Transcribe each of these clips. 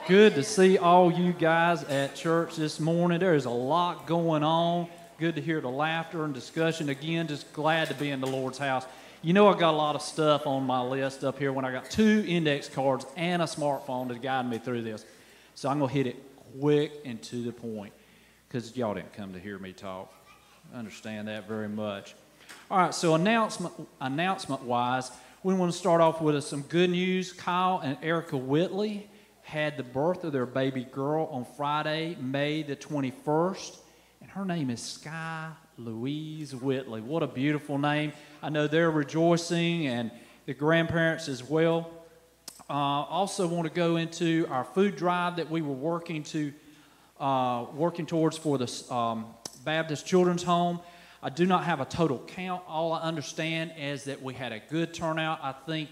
Good to see all you guys at church this morning. There is a lot going on. Good to hear the laughter and discussion. Again, just glad to be in the Lord's house. You know, I got a lot of stuff on my list up here when I got 2 index cards and a smartphone to guide me through this. So I'm going to hit it quick and to the point because y'all didn't come to hear me talk. I understand that very much. All right, so announcement-wise, we want to start off with some good news. Kyle and Erica Whitley had the birth of their baby girl on Friday, May the 21st, and her name is Sky Louise Whitley. What a beautiful name. I know they're rejoicing, and the grandparents as well. Also want to go into our food drive that we were working towards for the Baptist Children's Home. I do not have a total count. All I understand is that we had a good turnout. I think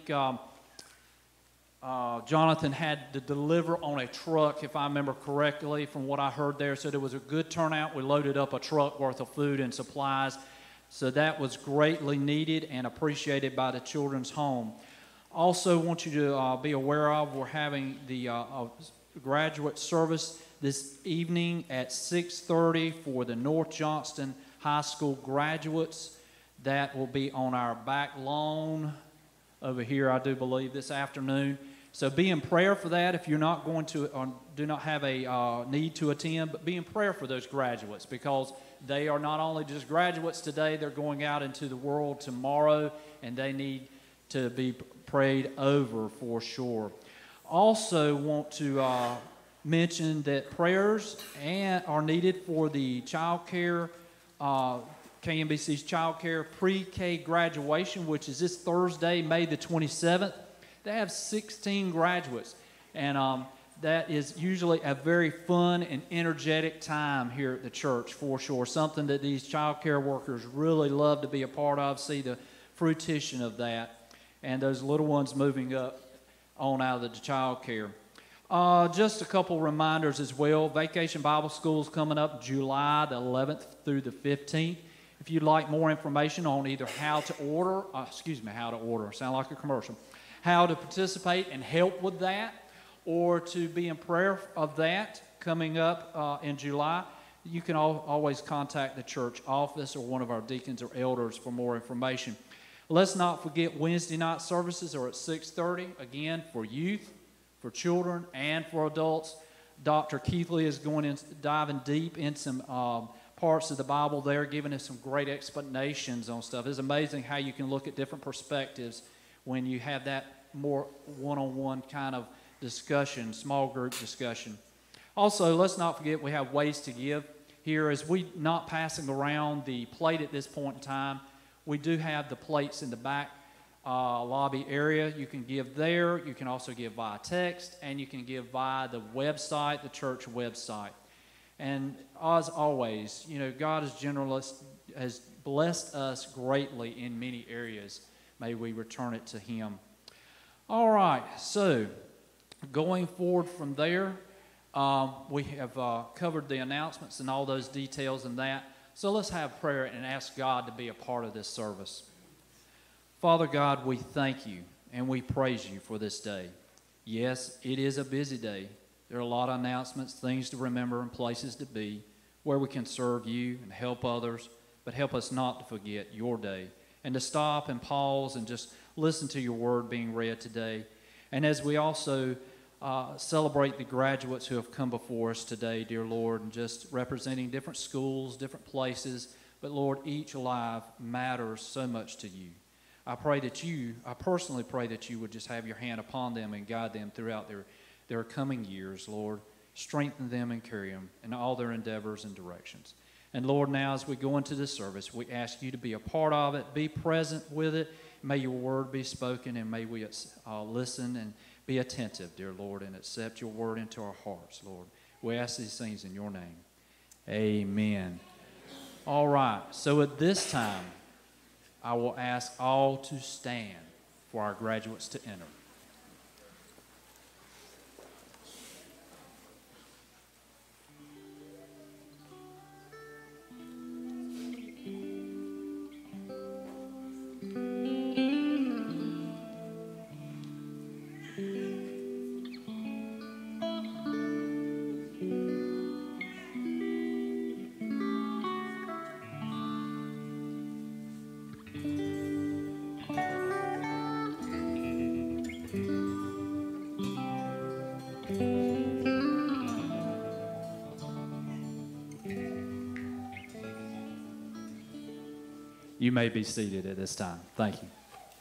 Jonathan had to deliver on a truck, if I remember correctly, from what I heard there. So there was a good turnout. We loaded up a truck worth of food and supplies. So that was greatly needed and appreciated by the Children's Home. Also want you to be aware of, we're having the graduate service this evening at 6:30 for the North Johnston High School graduates. That will be on our back lawn over here, I do believe, this afternoon. So be in prayer for that if you're not going to or do not have a need to attend, but be in prayer for those graduates because they are not only just graduates today, they're going out into the world tomorrow, and they need to be prayed over for sure. Also want to mention that prayers are needed for the child care, KMBC's child care pre-K graduation, which is this Thursday, May the 27th. They have 16 graduates, and that is usually a very fun and energetic time here at the church for sure. Something that these child care workers really love to be a part of, see the fruition of that, and those little ones moving up on out of the child care. Just a couple reminders as well. Vacation Bible School is coming up July the 11th through the 15th. If you'd like more information on either how to sound like a commercial, how to participate and help with that, or to be in prayer of that coming up in July, you can always contact the church office or one of our deacons or elders for more information. Let's not forget Wednesday night services are at 6:30, again, for youth, for children, and for adults. Dr. Keithley is diving deep in some parts of the Bible there, giving us some great explanations on stuff. It's amazing how you can look at different perspectives when you have that more one-on-one kind of discussion, small group discussion. Also, let's not forget we have ways to give. Here, as we not passing around the plate at this point in time, we do have the plates in the back lobby area. You can give there. You can also give via text, and you can give via the website, the church website. And as always, you know, God has blessed us greatly in many areas. May we return it to Him. All right, so going forward from there, we have covered the announcements and all those details and that. So let's have prayer and ask God to be a part of this service. Father God, we thank you and we praise you for this day. Yes, it is a busy day. There are a lot of announcements, things to remember, and places to be where we can serve you and help others, but help us not to forget your day and to stop and pause and just listen to your word being read today. And as we also celebrate the graduates who have come before us today, dear Lord, and just representing different schools, different places, but Lord, each life matters so much to you. I personally pray that you would just have your hand upon them and guide them throughout their coming years, Lord. Strengthen them and carry them in all their endeavors and directions. And Lord, now as we go into this service, we ask you to be a part of it, be present with it. May your word be spoken, and may we listen and be attentive, dear Lord, and accept your word into our hearts, Lord. We ask these things in your name. Amen. All right, so at this time, I will ask all to stand for our graduates to enter. You may be seated at this time. Thank you.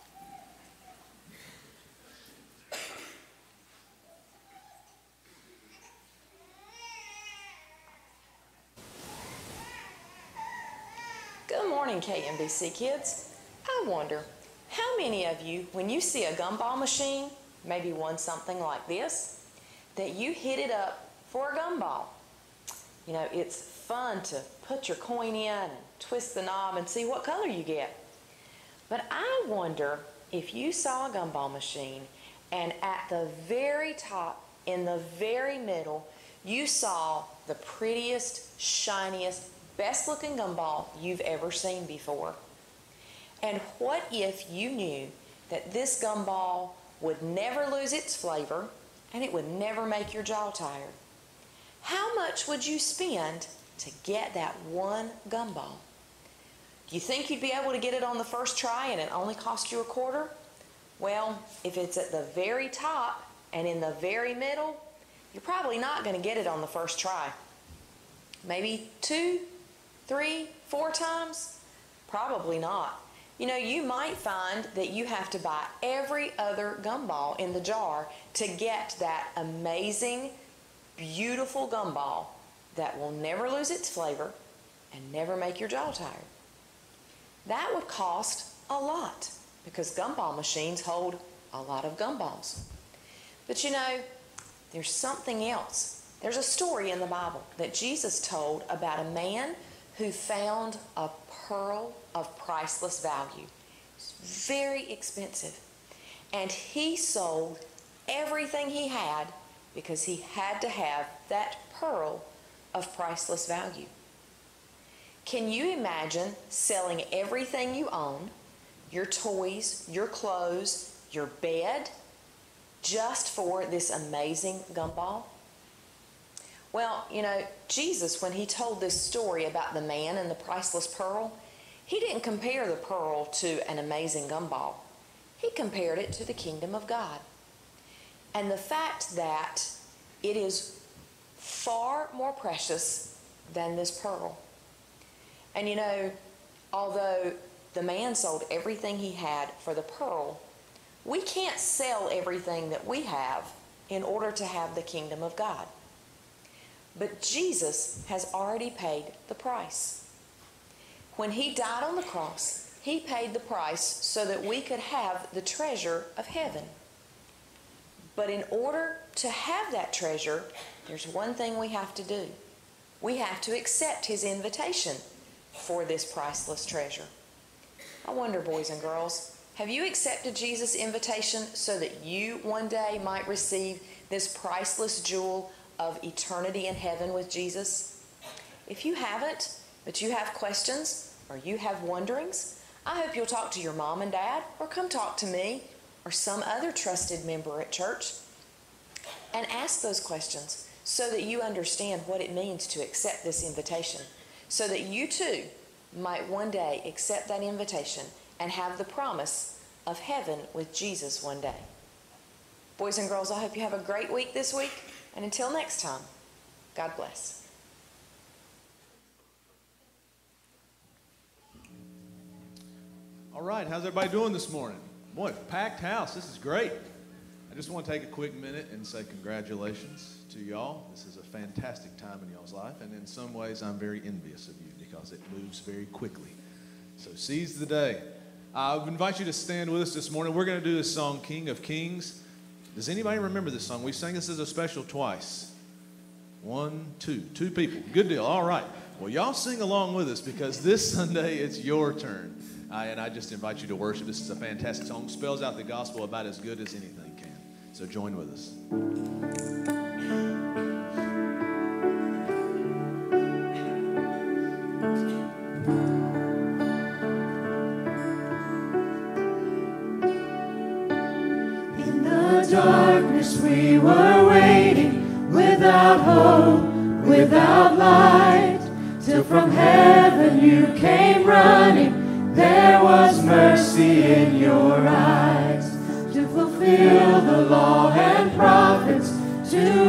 Good morning, KMBC kids. I wonder, how many of you, when you see a gumball machine, maybe one something like this, that you hit it up for a gumball? You know, it's fun to put your coin in and twist the knob and see what color you get. But I wonder if you saw a gumball machine and at the very top, in the very middle, you saw the prettiest, shiniest, best looking gumball you've ever seen before. And what if you knew that this gumball would never lose its flavor and it would never make your jaw tired? How much would you spend to get that one gumball? Do you think you'd be able to get it on the first try and it only cost you $0.25? Well, if it's at the very top and in the very middle, you're probably not going to get it on the first try. Maybe 2, 3, 4 times? Probably not. You know, you might find that you have to buy every other gumball in the jar to get that amazing, beautiful gumball that will never lose its flavor and never make your jaw tired. That would cost a lot because gumball machines hold a lot of gumballs. But you know, there's something else. There's a story in the Bible that Jesus told about a man who found a pearl of priceless value. It's very expensive. And he sold everything he had because he had to have that pearl of priceless value. Can you imagine selling everything you own, your toys, your clothes, your bed, just for this amazing gumball? Well, you know, Jesus, when he told this story about the man and the priceless pearl, he didn't compare the pearl to an amazing gumball. He compared it to the kingdom of God. And the fact that it is far more precious than this pearl. And you know, although the man sold everything he had for the pearl, we can't sell everything that we have in order to have the kingdom of God. But Jesus has already paid the price. When he died on the cross, he paid the price so that we could have the treasure of heaven. But in order to have that treasure, there's one thing we have to do. We have to accept his invitation for this priceless treasure. I wonder, boys and girls, have you accepted Jesus' invitation so that you one day might receive this priceless jewel of eternity in heaven with Jesus? If you haven't, but you have questions or you have wonderings, I hope you'll talk to your mom and dad or come talk to me or some other trusted member at church and ask those questions so that you understand what it means to accept this invitation, so that you too might one day accept that invitation and have the promise of heaven with Jesus one day. Boys and girls, I hope you have a great week this week, and until next time, God bless. All right, how's everybody doing this morning? Boy, packed house, this is great. I just want to take a quick minute and say congratulations to y'all. This is a fantastic time in y'all's life, and in some ways I'm very envious of you because it moves very quickly. So seize the day. I invite you to stand with us this morning. We're going to do this song, King of Kings. Does anybody remember this song? We sang this as a special twice. 1, 2. 2 people. Good deal. All right. Well, y'all sing along with us because this Sunday it's your turn. And I just invite you to worship. This is a fantastic song. It spells out the gospel about as good as anything can. So join with us. In the darkness we were waiting, without hope, without light, till from heaven you came running. There was mercy in your eyes to fulfill the law and prophets, to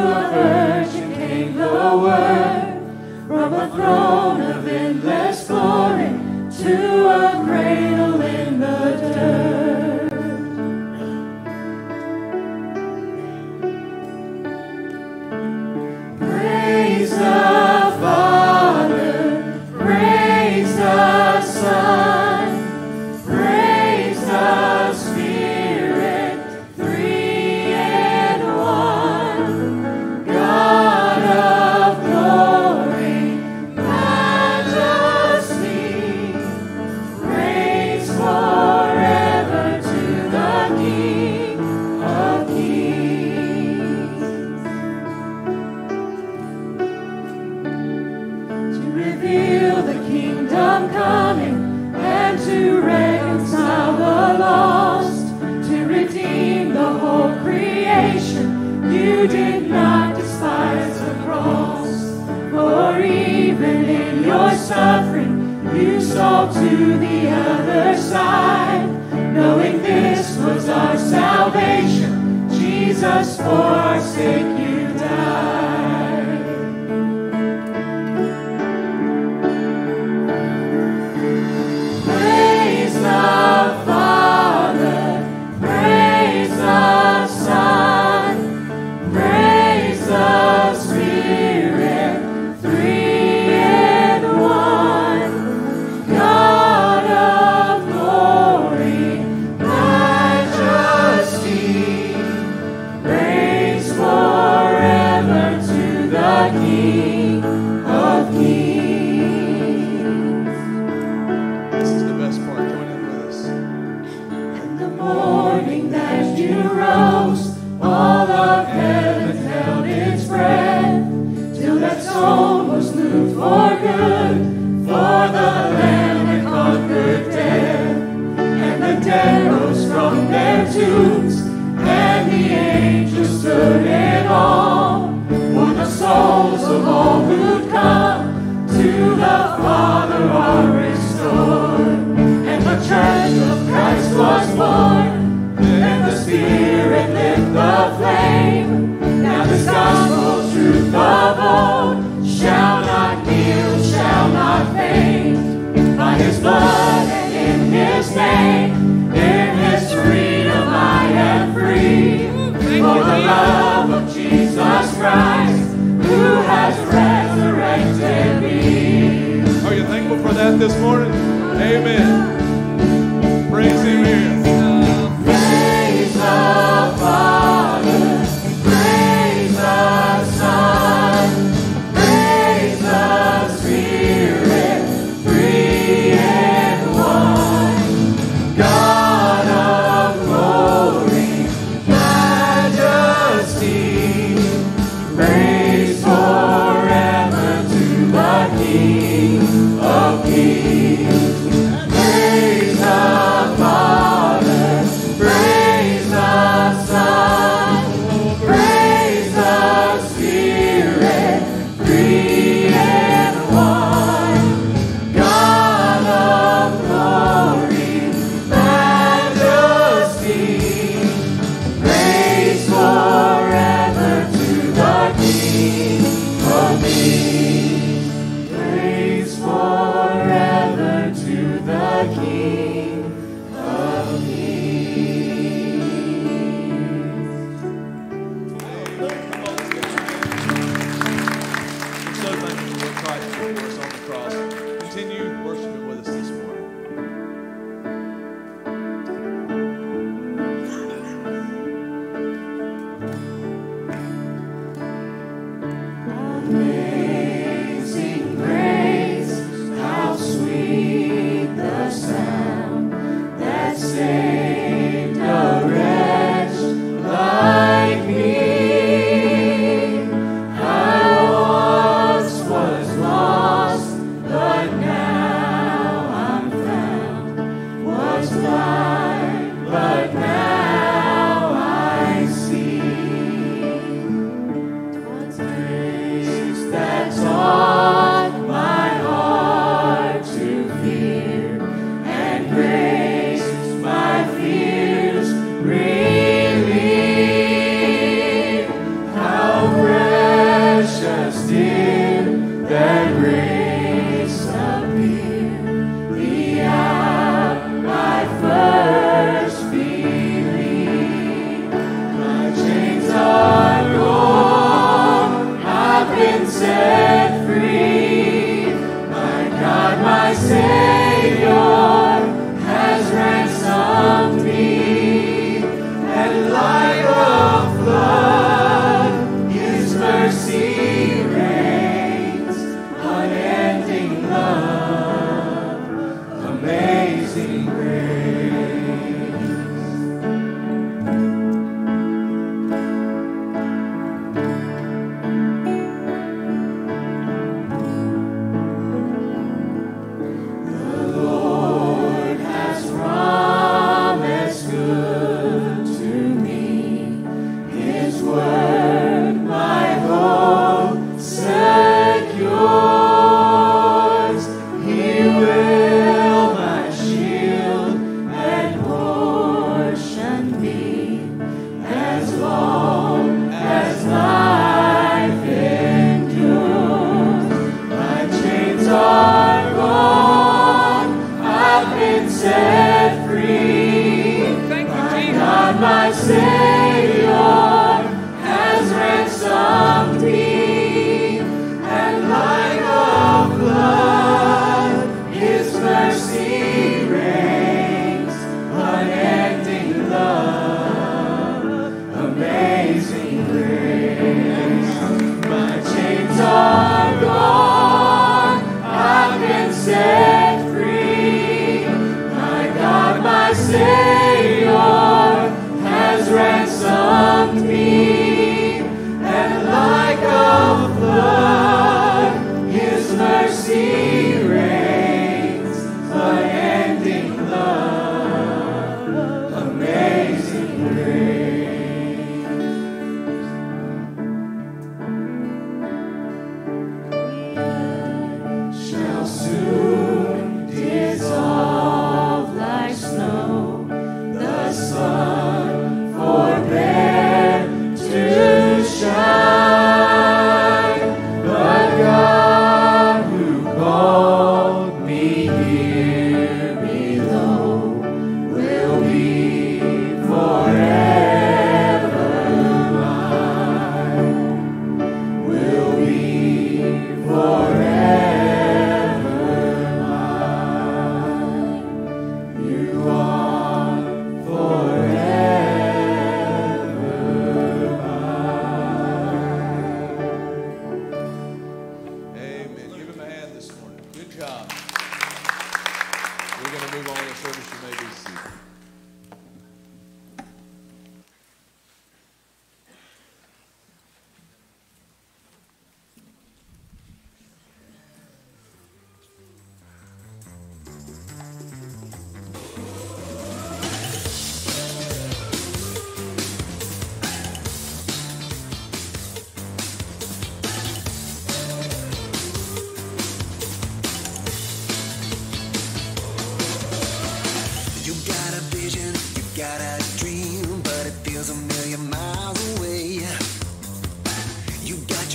Amen.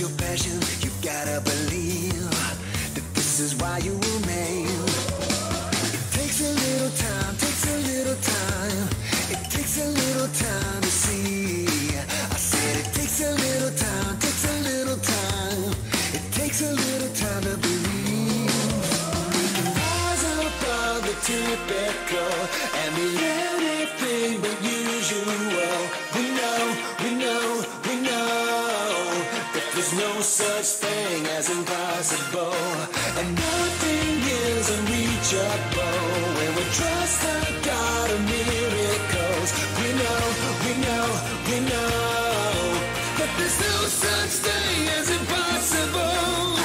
your passion, you gotta believe that this is why you were made. It takes a little time, takes a little time. It takes a little time to see. I said it takes a little time, takes a little time. It takes a little time to believe. We can rise above the typical and be anything but usual. We know, we know, we know that there's no such thing as impossible, and nothing is unreachable when we trust the God of miracles. We know, we know, we know that there's no such thing as impossible.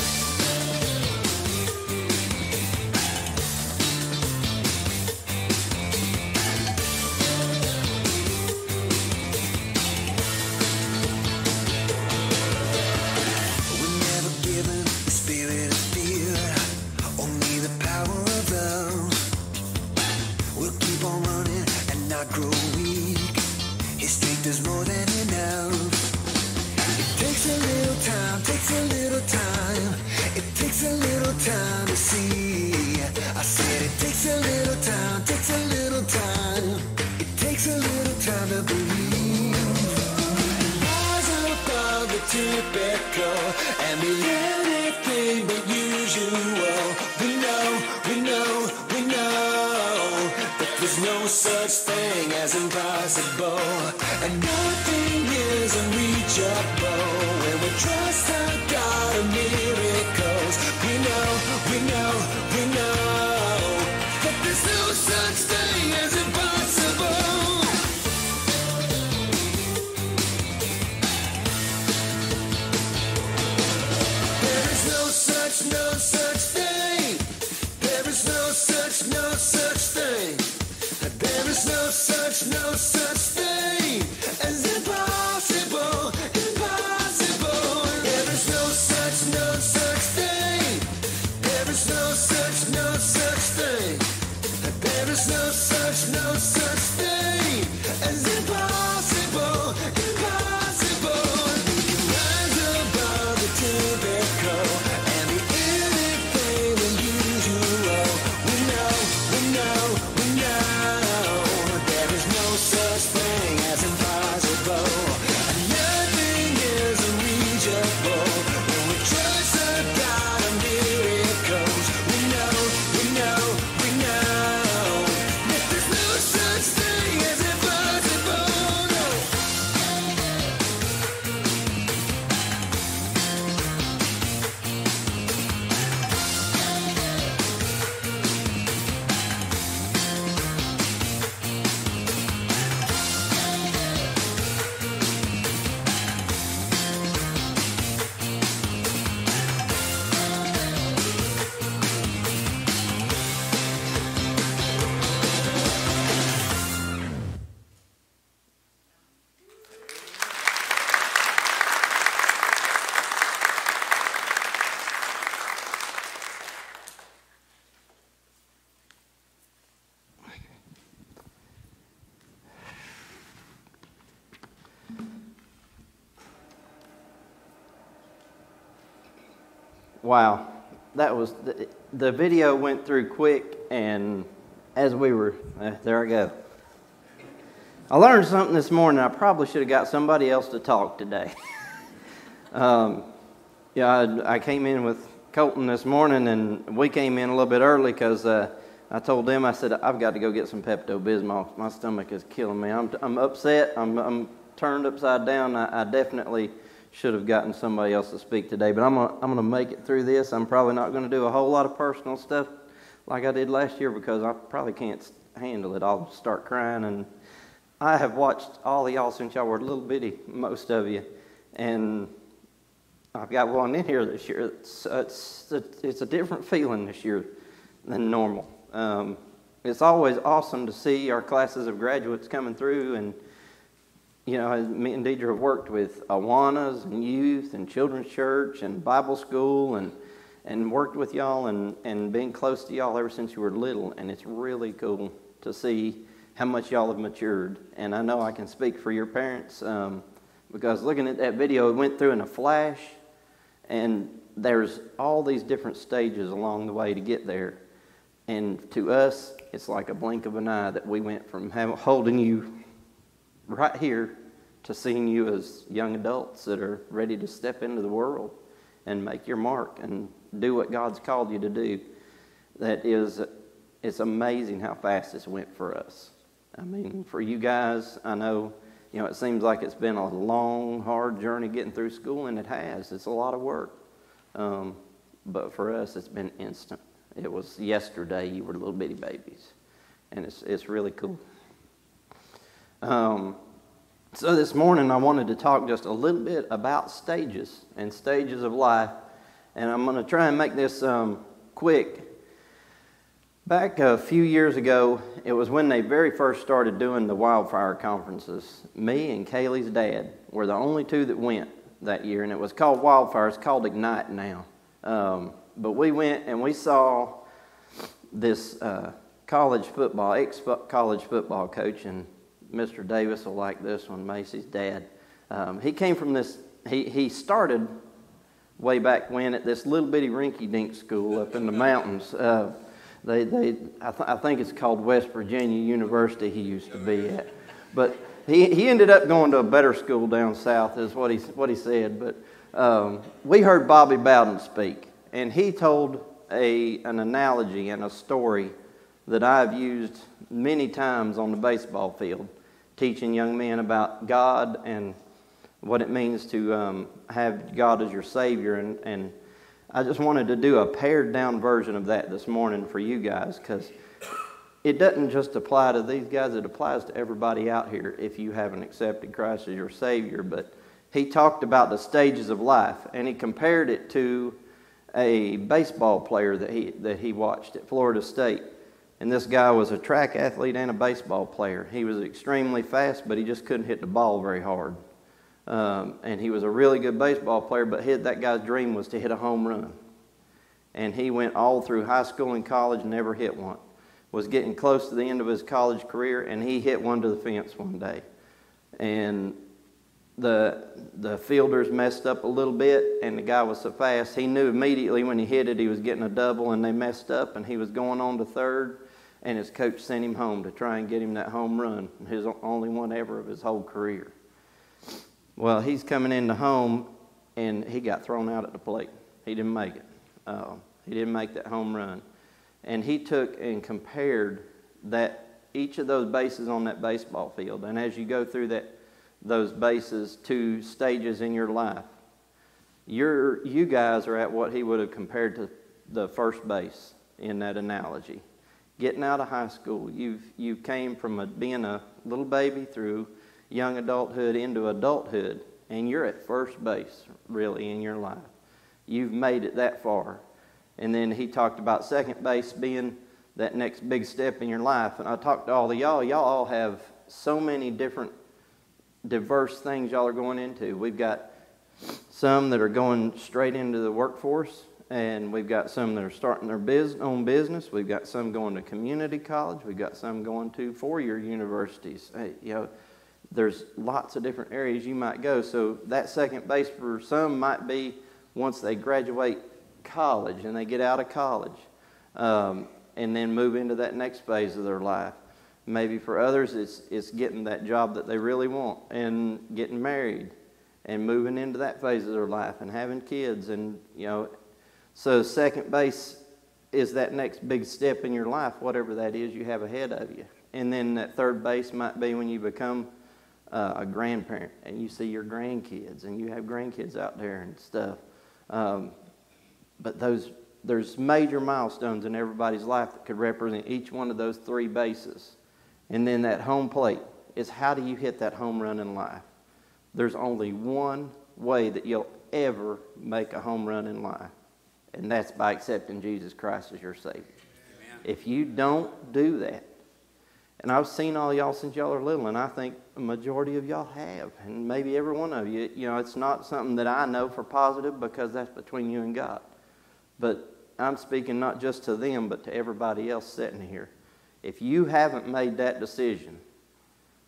Grow weak. His strength is more than enough. It takes a little time, takes a little time. It takes a little time to see. I said it takes a little time, takes a little time. It takes a little time to believe. Rise above the typical and be anything but usual. We know, we know, we know that there's no such thing as impossible, and nothing is unreachable when we trust the God of miracles. We know, we know, we know that there's no such thing as impossible. There is no such thing. There is no such thing. There is no such thing as impossible, impossible. There is no such thing. There is no such thing. There is no such thing as impossible, impossible. We can rise above the typical and be anything unusual. We know, we know, we know. There is no such thing as impossible, and nothing is unreachable when we trust the God of miracles. We know, we know, we know that there's no such thing as impossible. No. Wow, that was the video went through quick, and as we were there I go. I learned something this morning. I probably should have got somebody else to talk today. I came in with Colton this morning, and we came in a little bit early because I told them, I said, I've got to go get some Pepto-Bismol. My stomach is killing me. I'm upset. I'm turned upside down. I definitely should have gotten somebody else to speak today, but I'm gonna make it through this. I'm probably not going to do a whole lot of personal stuff like I did last year because I probably can't handle it. I'll start crying, and I have watched all of y'all since y'all were little bitty, most of you, and I've got one in here this year. It's a different feeling this year than normal. It's always awesome to see our classes of graduates coming through, and you know, me and Deidre have worked with Awanas and youth and children's church and Bible school and worked with y'all and being close to y'all ever since you were little, and it's really cool to see how much y'all have matured. And I know I can speak for your parents. because looking at that video, it went through in a flash, and there's all these different stages along the way to get there. And to us, it's like a blink of an eye that we went from holding you right here to seeing you as young adults that are ready to step into the world and make your mark and do what God's called you to do. It's amazing how fast this went for us. I mean, for you guys, I know, it seems like it's been a long, hard journey getting through school, and it has. It's a lot of work. But for us, it's been instant. It was yesterday you were little bitty babies, and it's really cool. So this morning I wanted to talk just a little bit about stages and stages of life, and I'm going to try and make this quick. Back a few years ago, it was when they very first started doing the wildfire conferences. Me and Kaylee's dad were the only two that went that year, and it was called Wildfire. It's called Ignite now. But we went and we saw this ex-college football coach, and Mr. Davis will like this one, Macy's dad. He came from this, he started way back when at this little bitty rinky-dink school up in the mountains. I think it's called West Virginia University he used to be at. But he ended up going to a better school down south is what he said. But we heard Bobby Bowden speak, and he told an analogy and a story that I've used many times on the baseball field, teaching young men about God and what it means to have God as your Savior. And I just wanted to do a pared down version of that this morning for you guys, because it doesn't just apply to these guys, it applies to everybody out here if you haven't accepted Christ as your Savior. But he talked about the stages of life, and he compared it to a baseball player that he watched at Florida State. And this guy was a track athlete and a baseball player. He was extremely fast, but he just couldn't hit the ball very hard. And he was a really good baseball player, but that guy's dream was to hit a home run. And he went all through high school and college, never hit one. Was getting close to the end of his college career, and he hit one to the fence one day. And the fielders messed up a little bit, and the guy was so fast, he knew immediately when he hit it he was getting a double, and they messed up, and he was going on to third, and his coach sent him home to try and get him that home run, his only one ever of his whole career. Well, he's coming into home, and he got thrown out at the plate. He didn't make it. He didn't make that home run. And he took and compared each of those bases on that baseball field. And as you go through those bases to stages in your life, you guys are at what he would have compared to the first base in that analogy. Getting out of high school, you came from being a little baby through young adulthood into adulthood, and you're at first base, really, in your life. You've made it that far. And then he talked about second base being that next big step in your life. And I talked to all of y'all. Y'all all have so many different, diverse things y'all are going into. We've got some that are going straight into the workforce, and we've got some that are starting their own business. We've got some going to community college. We've got some going to four-year universities. There's lots of different areas you might go. So that second base for some might be once they graduate college and they get out of college, and then move into that next phase of their life. Maybe for others it's getting that job that they really want and getting married and moving into that phase of their life and having kids. And so second base is that next big step in your life, whatever that is you have ahead of you. And then that third base might be when you become a grandparent and you see your grandkids and you have grandkids out there and stuff. But there's major milestones in everybody's life that could represent each one of those three bases. And then that home plate is, how do you hit that home run in life? There's only one way that you'll ever make a home run in life, and that's by accepting Jesus Christ as your Savior. Amen. If you don't do that, and I've seen all y'all since y'all are little, and I think a majority of y'all have, and maybe every one of you, it's not something that I know for positive because that's between you and God. But I'm speaking not just to them, but to everybody else sitting here. If you haven't made that decision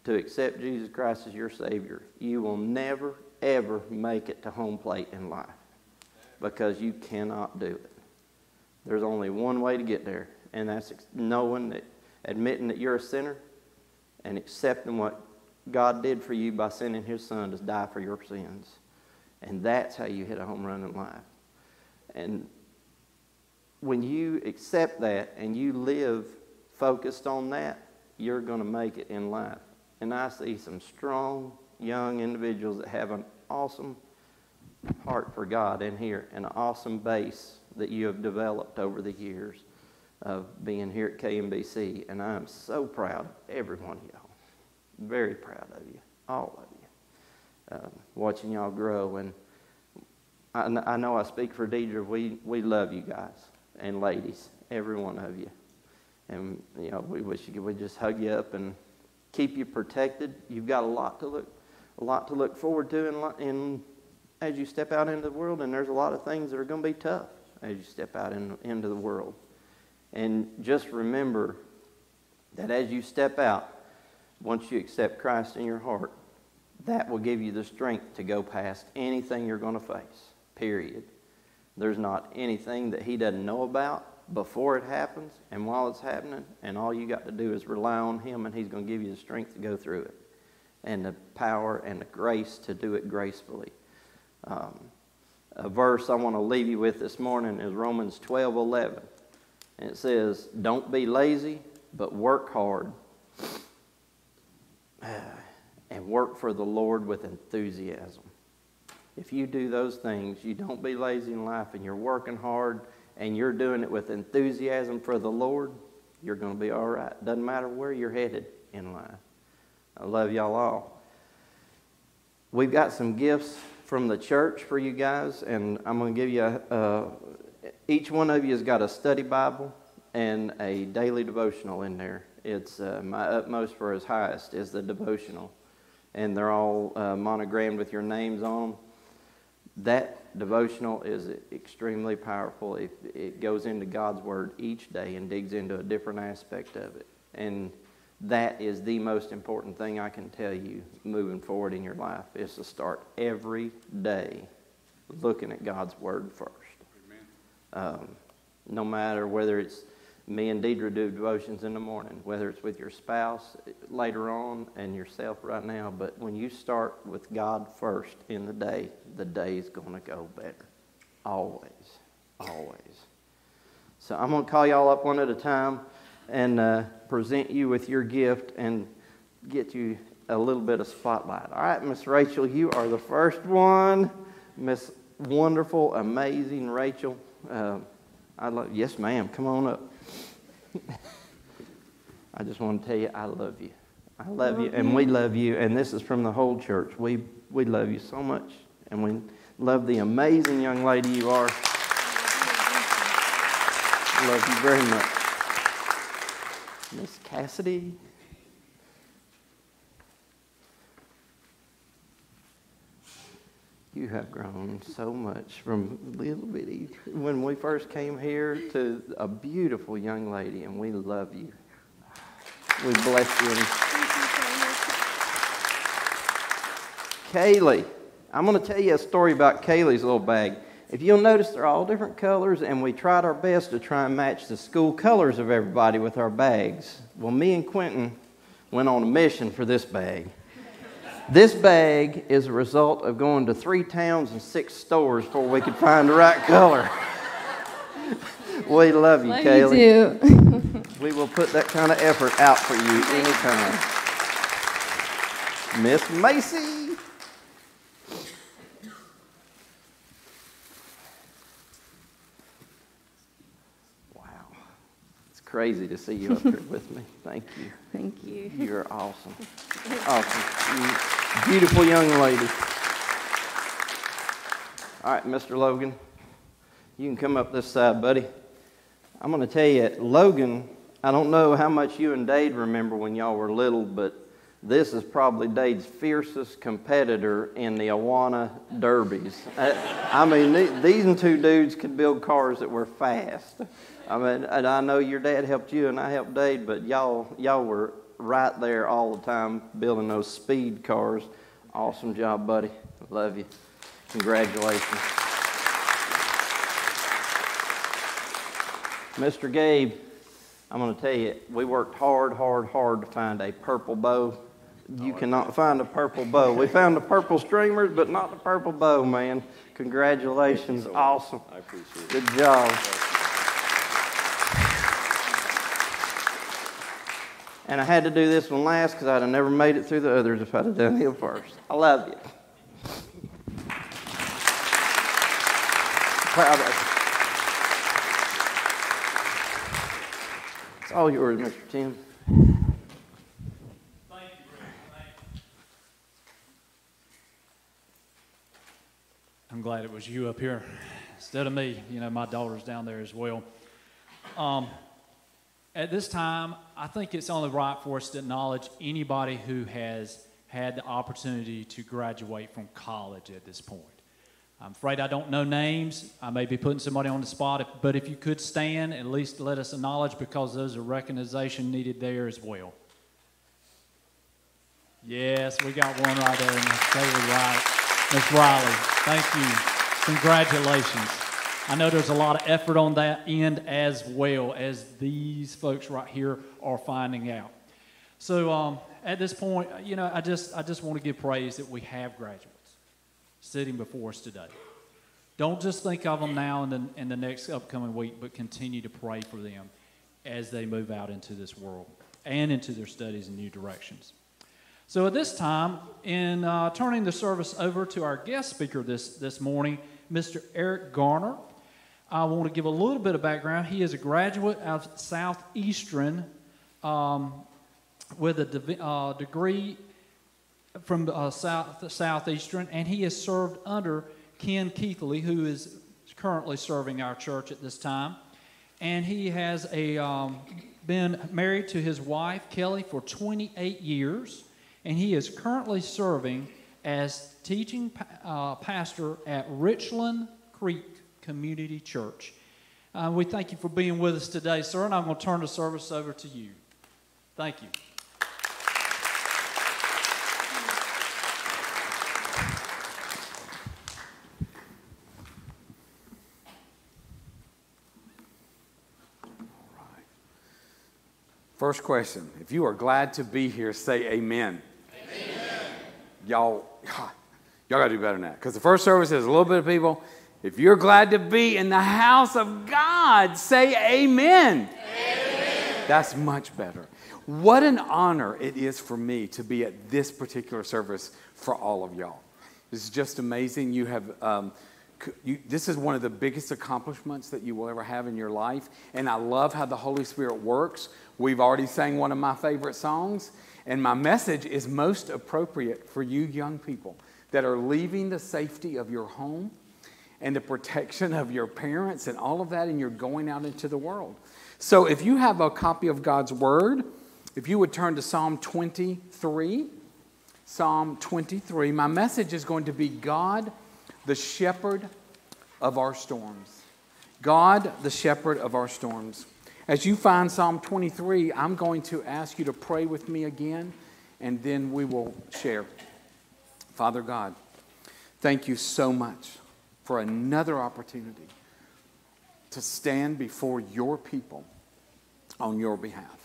to accept Jesus Christ as your Savior, you will never, ever make it to home plate in life because you cannot do it. There's only one way to get there, and that's knowing that, admitting that you're a sinner and accepting what God did for you by sending His Son to die for your sins. And that's how you hit a home run in life. And when you accept that and you live focused on that, you're going to make it in life. And I see some strong, young individuals that have an awesome heart for God in here and an awesome base that you have developed over the years of being here at KMBC. And I am so proud of every one of y'all. Very proud of you, all of you, watching y'all grow. And I know I speak for Deidre. We love you guys and ladies, every one of you. And, you know, we wish we just hug you up and keep you protected. You've got a lot to look forward to in as you step out into the world. And there's a lot of things that are going to be tough as you step out into the world. And just remember that as you step out, once you accept Christ in your heart, that will give you the strength to go past anything you're going to face, period. There's not anything that He doesn't know about before it happens and while it's happening, and all you got to do is rely on Him, and He's going to give you the strength to go through it and the power and the grace to do it gracefully. A verse I want to leave you with this morning is Romans 12:11. And it says, "Don't be lazy, but work hard. And work for the Lord with enthusiasm." If you do those things, you don't be lazy in life, and you're working hard, and you're doing it with enthusiasm for the Lord, you're going to be all right. Doesn't matter where you're headed in life. I love y'all all. We've got some gifts from the church for you guys, and I'm going to give you each one of you has got a study Bible and a daily devotional in there. It's my utmost for His highest is the devotional. And they're all monogrammed with your names on them. That devotional is extremely powerful. It goes into God's Word each day and digs into a different aspect of it. And that is the most important thing I can tell you moving forward in your life, is to start every day looking at God's Word first. Amen. No matter whether it's me and Deidre do devotions in the morning, whether it's with your spouse later on and yourself right now. But when you start with God first in the day is going to go better. Always. Always. So I'm going to call y'all up one at a time and present you with your gift and get you a little bit of spotlight. All right, Miss Rachel, you are the first one. Miss wonderful, amazing Rachel. Yes, ma'am. Come on up. I just want to tell you, I love you. I love you, and we love you. And this is from the whole church. We love you so much, and we love the amazing young lady you are. Love you very much, Miss Cassidy. You have grown so much from little bitty when we first came here to a beautiful young lady, and we love you. We bless you. Kaylee, I'm going to tell you a story about Kaylee's little bag. If you'll notice, they're all different colors, and we tried our best to try and match the school colors of everybody with our bags. Well, me and Quentin went on a mission for this bag. This bag is a result of going to 3 towns and 6 stores before we could find the right color. We love you, Kaylee. You too. We will put that kind of effort out for you anytime. Miss Macy. Wow. It's crazy to see you up here with me. Thank you. Thank you. You're awesome. Awesome. Beautiful young lady. All right, Mr. Logan, you can come up this side, buddy. I'm going to tell you, Logan, I don't know how much you and Dade remember when y'all were little, but this is probably Dade's fiercest competitor in the Awana Derbies. I mean, these 2 dudes could build cars that were fast. I mean, and I know your dad helped you and I helped Dade, but y'all were right there all the time building those speed cars. Awesome job, buddy. Love you. Congratulations. Mr. Gabe, I'm going to tell you, we worked hard to find a purple bow. You cannot find a purple bow. We found the purple streamers, but not the purple bow, man. Congratulations. Awesome. I appreciate it. Good job. And I had to do this one last because I'd have never made it through the others if I'd have done him first. I love you. Proud of you. It's all yours, Mr. Tim. I'm glad it was you up here instead of me. You know, my daughter's down there as well. At this time, I think it's only right for us to acknowledge anybody who has had the opportunity to graduate from college at this point. I'm afraid I don't know names. I may be putting somebody on the spot, but if you could stand, at least let us acknowledge, because there's a recognition needed there as well. Yes, we got one right there, Miss Taylor Wright. Miss Riley, thank you. Congratulations. I know there's a lot of effort on that end as well, as these folks right here are finding out. So at this point, you know, I just want to give praise that we have graduates sitting before us today. Don't just think of them now in the next upcoming week, but continue to pray for them as they move out into this world and into their studies in new directions. So at this time, in turning the service over to our guest speaker this morning, Mr. Eric Garner, I want to give a little bit of background. He is a graduate of Southeastern with a degree from Southeastern, and he has served under Ken Keithley, who is currently serving our church at this time. And he has been married to his wife, Kelly, for 28 years. And he is currently serving as teaching pastor at Richland Creek Community Church. We thank you for being with us today, sir, and I'm going to turn the service over to you. Thank you. First question, if you are glad to be here, say amen. Amen. Y'all got to do better than that. Because the first service has a little bit of people. If you're glad to be in the house of God, say amen. Amen. That's much better. What an honor it is for me to be at this particular service for all of y'all. This is just amazing. You have... this is one of the biggest accomplishments that you will ever have in your life. And I love how the Holy Spirit works. We've already sang one of my favorite songs. And my message is most appropriate for you young people that are leaving the safety of your home and the protection of your parents and all of that, and you're going out into the world. So if you have a copy of God's Word, if you would turn to Psalm 23. Psalm 23. My message is going to be God, the shepherd of our storms. God, the shepherd of our storms. As you find Psalm 23, I'm going to ask you to pray with me again, and then we will share. Father God, thank you so much for another opportunity to stand before your people on your behalf.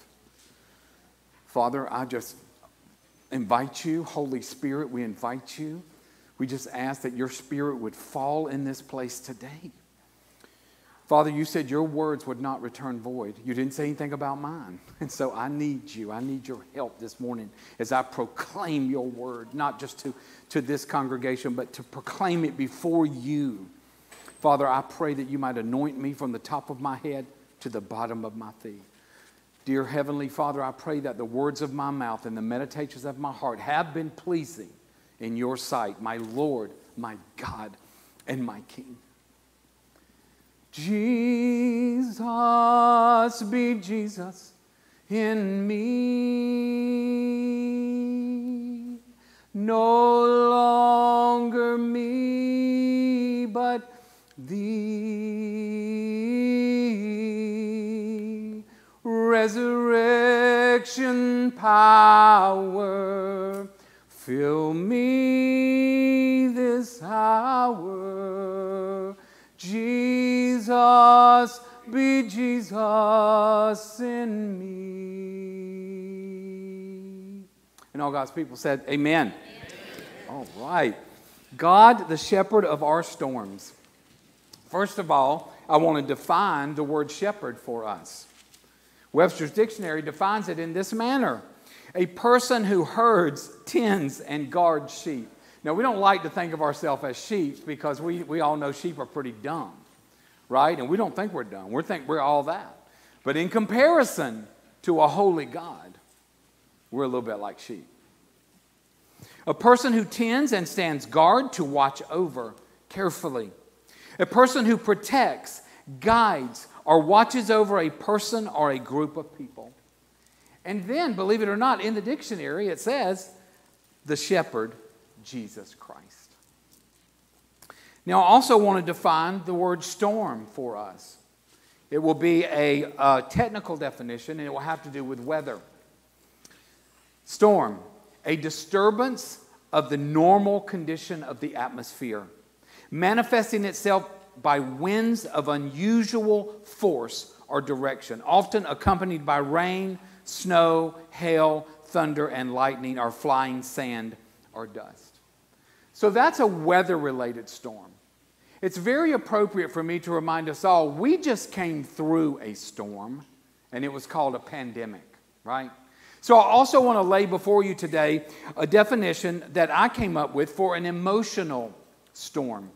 Father, I just invite you, Holy Spirit, we invite you. We just ask that your Spirit would fall in this place today. Father, you said your words would not return void. You didn't say anything about mine. And so I need you. I need your help this morning as I proclaim your word, not just to this congregation, but to proclaim it before you. Father, I pray that you might anoint me from the top of my head to the bottom of my feet. Dear Heavenly Father, I pray that the words of my mouth and the meditations of my heart have been pleasing in your sight, my Lord, my God, and my King. Jesus, be Jesus in me. No longer me, but thee. resurrection power. Fill me this hour. Jesus, be Jesus in me. And all God's people said, amen. All right. God, the shepherd of our storms. First of all, I want to define the word shepherd for us. Webster's Dictionary defines it in this manner: a person who herds, tends, and guards sheep. Now, we don't like to think of ourselves as sheep because we all know sheep are pretty dumb, right? And we don't think we're dumb. We think we're all that. But in comparison to a holy God, we're a little bit like sheep. A person who tends and stands guard to watch over carefully. A person who protects, guides, or watches over a person or a group of people. And then, believe it or not, in the dictionary it says, the shepherd, Jesus Christ. Now, I also want to define the word storm for us. It will be a technical definition, and it will have to do with weather. Storm, a disturbance of the normal condition of the atmosphere, manifesting itself by winds of unusual force or direction, often accompanied by rain, snow, hail, thunder, and lightning, or flying sand or dust. So that's a weather-related storm. It's very appropriate for me to remind us all, we just came through a storm, and it was called a pandemic, right? So I also want to lay before you today a definition that I came up with for an emotional storm.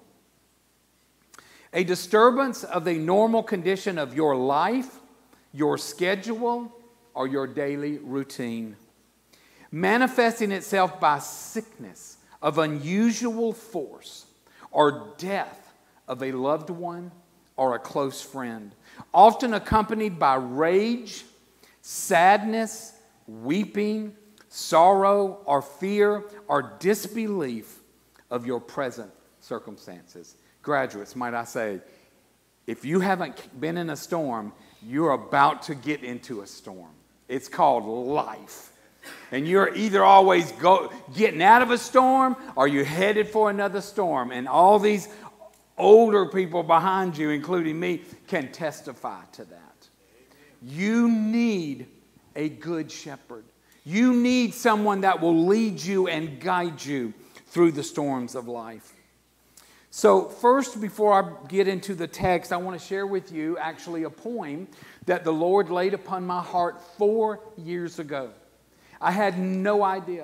A disturbance of the normal condition of your life, your schedule, or your daily routine, manifesting itself by sickness of unusual force or death of a loved one or a close friend, often accompanied by rage, sadness, weeping, sorrow, or fear, or disbelief of your present circumstances. Graduates, might I say, if you haven't been in a storm, you're about to get into a storm. It's called life. And you're either always getting out of a storm or you're headed for another storm. And all these older people behind you, including me, can testify to that. You need a good shepherd. You need someone that will lead you and guide you through the storms of life. So first, before I get into the text, I want to share with you actually a poem that the Lord laid upon my heart 4 years ago. I had no idea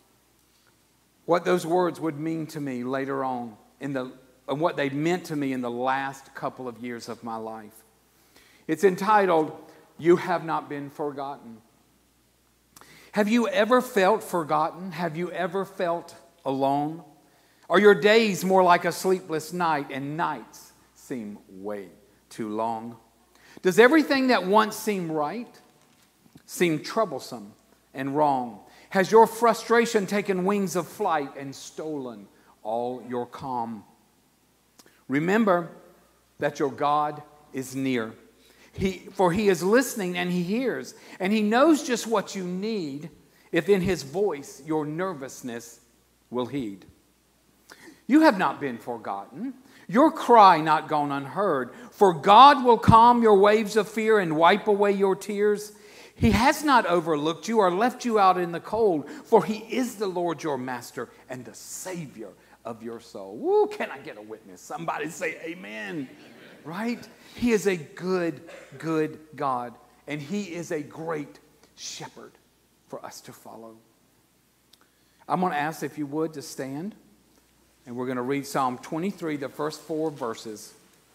what those words would mean to me later on, and what they meant to me in the last couple of years of my life. It's entitled, "You Have Not Been Forgotten." Have you ever felt forgotten? Have you ever felt alone? Are your days more like a sleepless night and nights seem way too long? Does everything that once seemed right seem troublesome and wrong? Has your frustration taken wings of flight and stolen all your calm? Remember that your God is near. For He is listening and He hears, and He knows just what you need if in His voice your nervousness will heed. You have not been forgotten, your cry not gone unheard, for God will calm your waves of fear and wipe away your tears. He has not overlooked you or left you out in the cold, for He is the Lord your master and the Savior of your soul. Woo, can I get a witness? Somebody say amen. Right? He is a good, good God, and He is a great shepherd for us to follow. I'm going to ask if you would to stand, and we're going to read Psalm 23, the first 4 verses.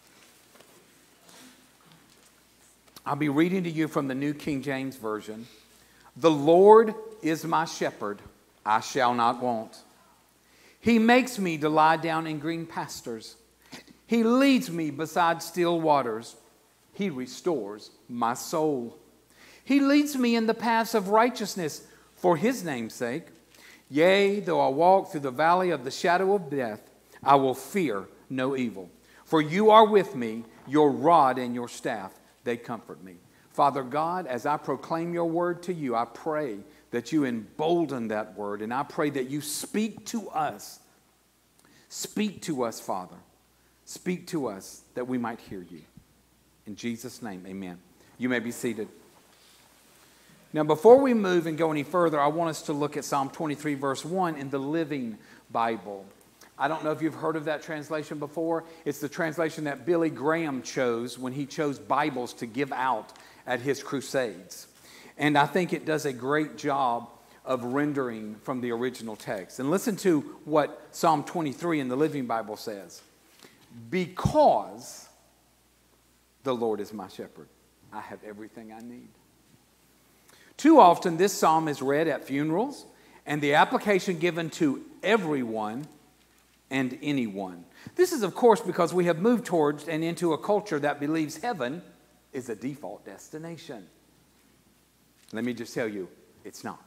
I'll be reading to you from the New King James Version. The Lord is my shepherd, I shall not want. He makes me to lie down in green pastures. He leads me beside still waters. He restores my soul. He leads me in the paths of righteousness for His name's sake. Yea, though I walk through the valley of the shadow of death, I will fear no evil. For you are with me, your rod and your staff, they comfort me. Father God, as I proclaim your word to you, I pray that you embolden that word, and I pray that you speak to us. Speak to us, Father. Speak to us that we might hear you. In Jesus' name, amen. You may be seated. Now, before we move and go any further, I want us to look at Psalm 23, verse 1 in the Living Bible. I don't know if you've heard of that translation before. It's the translation that Billy Graham chose when he chose Bibles to give out at his crusades. And I think it does a great job of rendering from the original text. And listen to what Psalm 23 in the Living Bible says. Because the Lord is my shepherd, I have everything I need. Too often this psalm is read at funerals and the application given to everyone and anyone. This is, of course, because we have moved towards and into a culture that believes heaven is a default destination. Let me just tell you, it's not.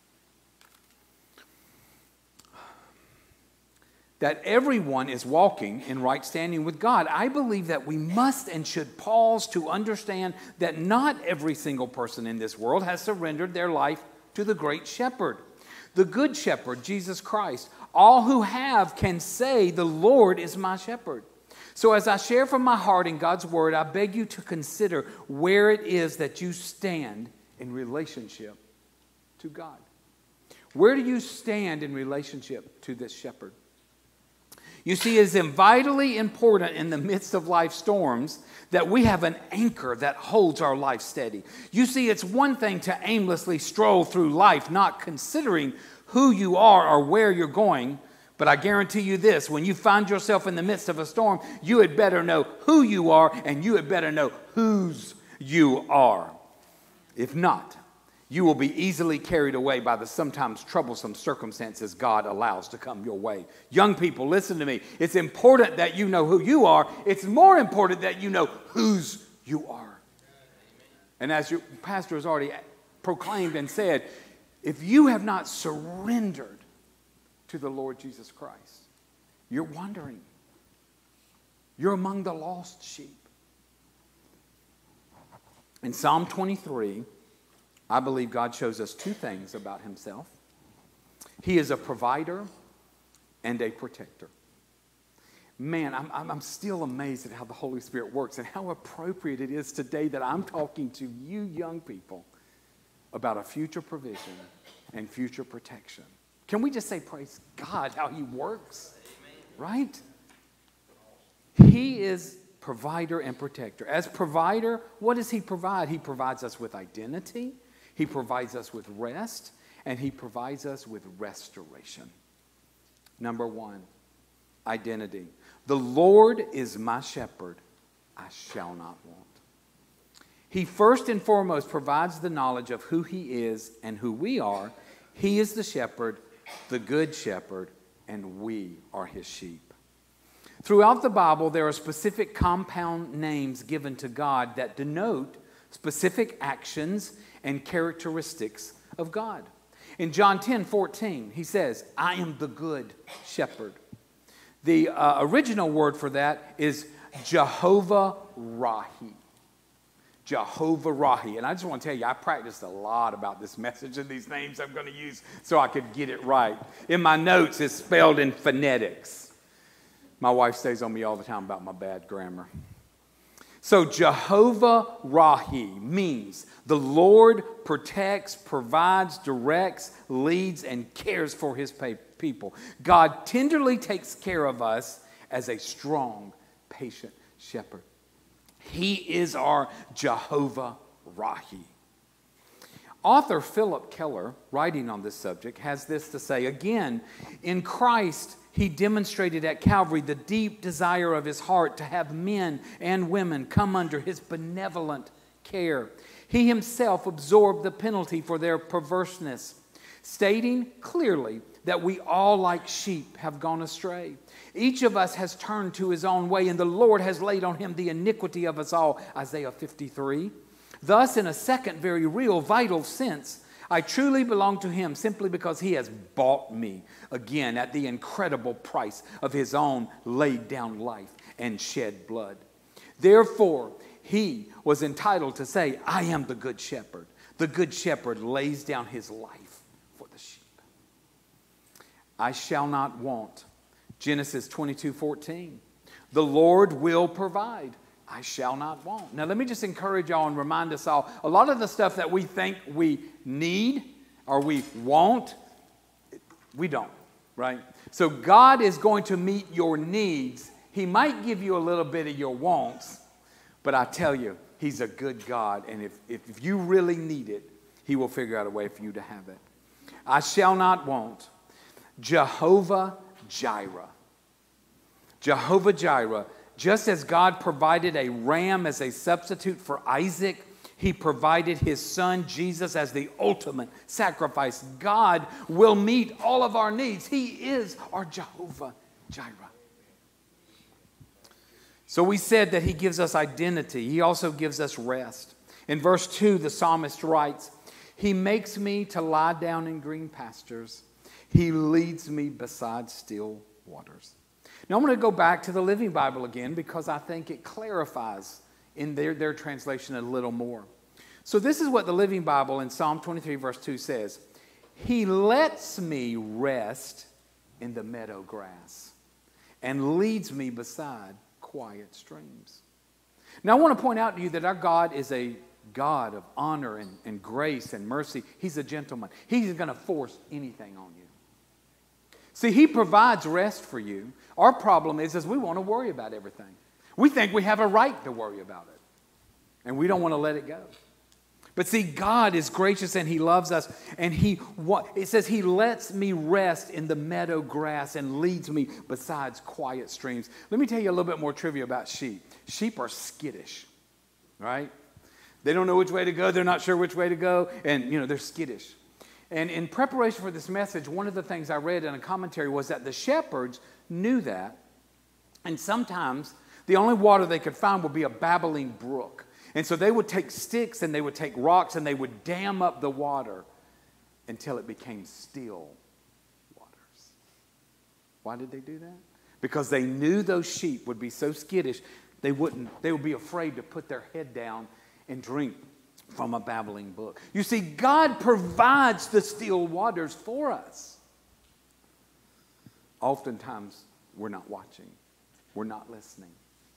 That everyone is walking in right standing with God. I believe that we must and should pause to understand that not every single person in this world has surrendered their life to the great shepherd, the good shepherd, Jesus Christ. All who have can say, the Lord is my shepherd. So as I share from my heart in God's word, I beg you to consider where it is that you stand in relationship to God. Where do you stand in relationship to this shepherd? You see, it is vitally important in the midst of life storms that we have an anchor that holds our life steady. You see, it's one thing to aimlessly stroll through life, not considering who you are or where you're going. But I guarantee you this, when you find yourself in the midst of a storm, you had better know who you are and you had better know whose you are. If not, you will be easily carried away by the sometimes troublesome circumstances God allows to come your way. Young people, listen to me. It's important that you know who you are. It's more important that you know whose you are. And as your pastor has already proclaimed and said, if you have not surrendered to the Lord Jesus Christ, you're wandering. You're among the lost sheep. In Psalm 23, I believe God shows us two things about himself. He is a provider and a protector. Man, I'm still amazed at how the Holy Spirit works and how appropriate it is today that I'm talking to you young people about a future provision and future protection. Can we just say, praise God, how he works? Right? He is provider and protector. As provider, what does he provide? He provides us with identity. He provides us with rest, and he provides us with restoration. Number one, identity. The Lord is my shepherd, I shall not want. He first and foremost provides the knowledge of who he is and who we are. He is the shepherd, the good shepherd, and we are his sheep. Throughout the Bible, there are specific compound names given to God that denote specific actions and characteristics of God. In John 10:14, he says, I am the good shepherd. The original word for that is Jehovah Rahi. Jehovah Rahi. And I just want to tell you, I practiced a lot about this message and these names I'm going to use so I could get it right. In my notes, it's spelled in phonetics. My wife stays on me all the time about my bad grammar. So Jehovah Rahi means the Lord protects, provides, directs, leads, and cares for his people. God tenderly takes care of us as a strong, patient shepherd. He is our Jehovah Rahi. Author Philip Keller, writing on this subject, has this to say. Again, in Christ, he demonstrated at Calvary the deep desire of his heart to have men and women come under his benevolent care. He himself absorbed the penalty for their perverseness, stating clearly that we all like sheep have gone astray. Each of us has turned to his own way, and the Lord has laid on him the iniquity of us all. Isaiah 53. Thus, in a second, very real, vital sense, I truly belong to him simply because he has bought me again at the incredible price of his own laid down life and shed blood. Therefore, he was entitled to say, I am the good shepherd. The good shepherd lays down his life for the sheep. I shall not want. Genesis 22:14. The Lord will provide. I shall not want. Now let me just encourage y'all and remind us all, a lot of the stuff that we think we need or we want, we don't, right? So God is going to meet your needs. He might give you a little bit of your wants, but I tell you, he's a good God, and if you really need it, he will figure out a way for you to have it. I shall not want. Jehovah Jireh. Jehovah Jireh. Just as God provided a ram as a substitute for Isaac, he provided his son Jesus as the ultimate sacrifice. God will meet all of our needs. He is our Jehovah Jireh. So we said that he gives us identity. He also gives us rest. In verse 2, the psalmist writes, he makes me to lie down in green pastures. He leads me beside still waters. Now I'm going to go back to the Living Bible again because I think it clarifies in their translation a little more. So this is what the Living Bible in Psalm 23 verse 2 says. He lets me rest in the meadow grass and leads me beside quiet streams. Now I want to point out to you that our God is a God of honor and grace and mercy. He's a gentleman. He's going to force anything on you. See, he provides rest for you. Our problem is we want to worry about everything. We think we have a right to worry about it. And we don't want to let it go. But see, God is gracious and he loves us. And it says he lets me rest in the meadow grass and leads me beside quiet streams. Let me tell you a little bit more trivia about sheep. Sheep are skittish, right? They don't know which way to go. They're not sure which way to go. And, they're skittish. And in preparation for this message, one of the things I read in a commentary was that the shepherds knew that. And sometimes the only water they could find would be a babbling brook. And so they would take sticks and they would take rocks and they would dam up the water until it became still waters. Why did they do that? Because they knew those sheep would be so skittish, they would be afraid to put their head down and drink from a babbling brook. You see, God provides the still waters for us. Oftentimes, we're not watching. We're not listening.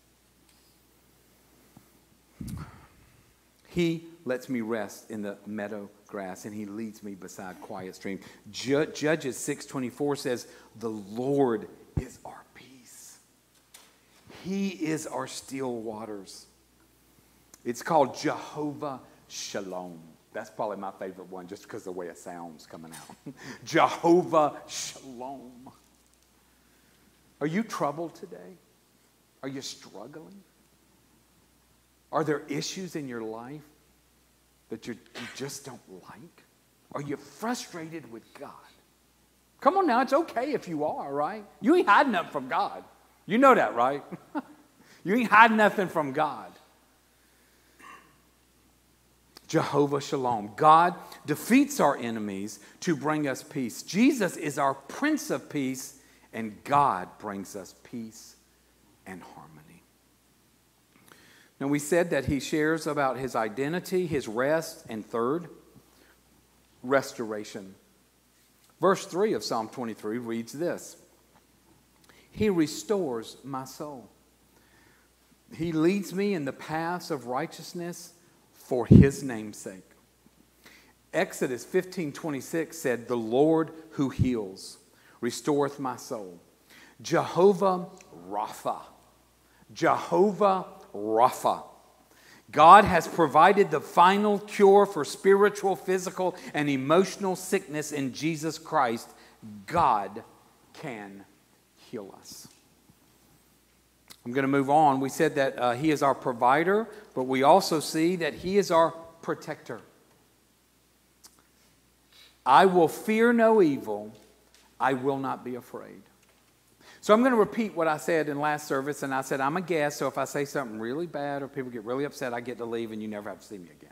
He lets me rest in the meadow grass, and he leads me beside quiet streams. Judges 6:24 says, the Lord is our peace. He is our still waters. It's called Jehovah Shalom. That's probably my favorite one just because of the way it sounds coming out. Jehovah Shalom. Are you troubled today? Are you struggling? Are there issues in your life that you just don't like? Are you frustrated with God? Come on now, it's okay if you are, right? You ain't hiding nothing from God. You know that, right? You ain't hiding nothing from God. Jehovah Shalom. God defeats our enemies to bring us peace. Jesus is our Prince of Peace, and God brings us peace and harmony. Now, we said that he shares about his identity, his rest, and third, restoration. Verse 3 of Psalm 23 reads this. He restores my soul. He leads me in the paths of righteousness for his name's sake. Exodus 15:26 said, the Lord who heals restoreth my soul. Jehovah Rapha. Jehovah Rapha. God has provided the final cure for spiritual, physical, and emotional sickness in Jesus Christ. God can heal us. I'm going to move on. We said that he is our provider, but we also see that he is our protector. I will fear no evil. I will not be afraid. So I'm going to repeat what I said in last service, and I said I'm a guest, so if I say something really bad or people get really upset, I get to leave and you never have to see me again.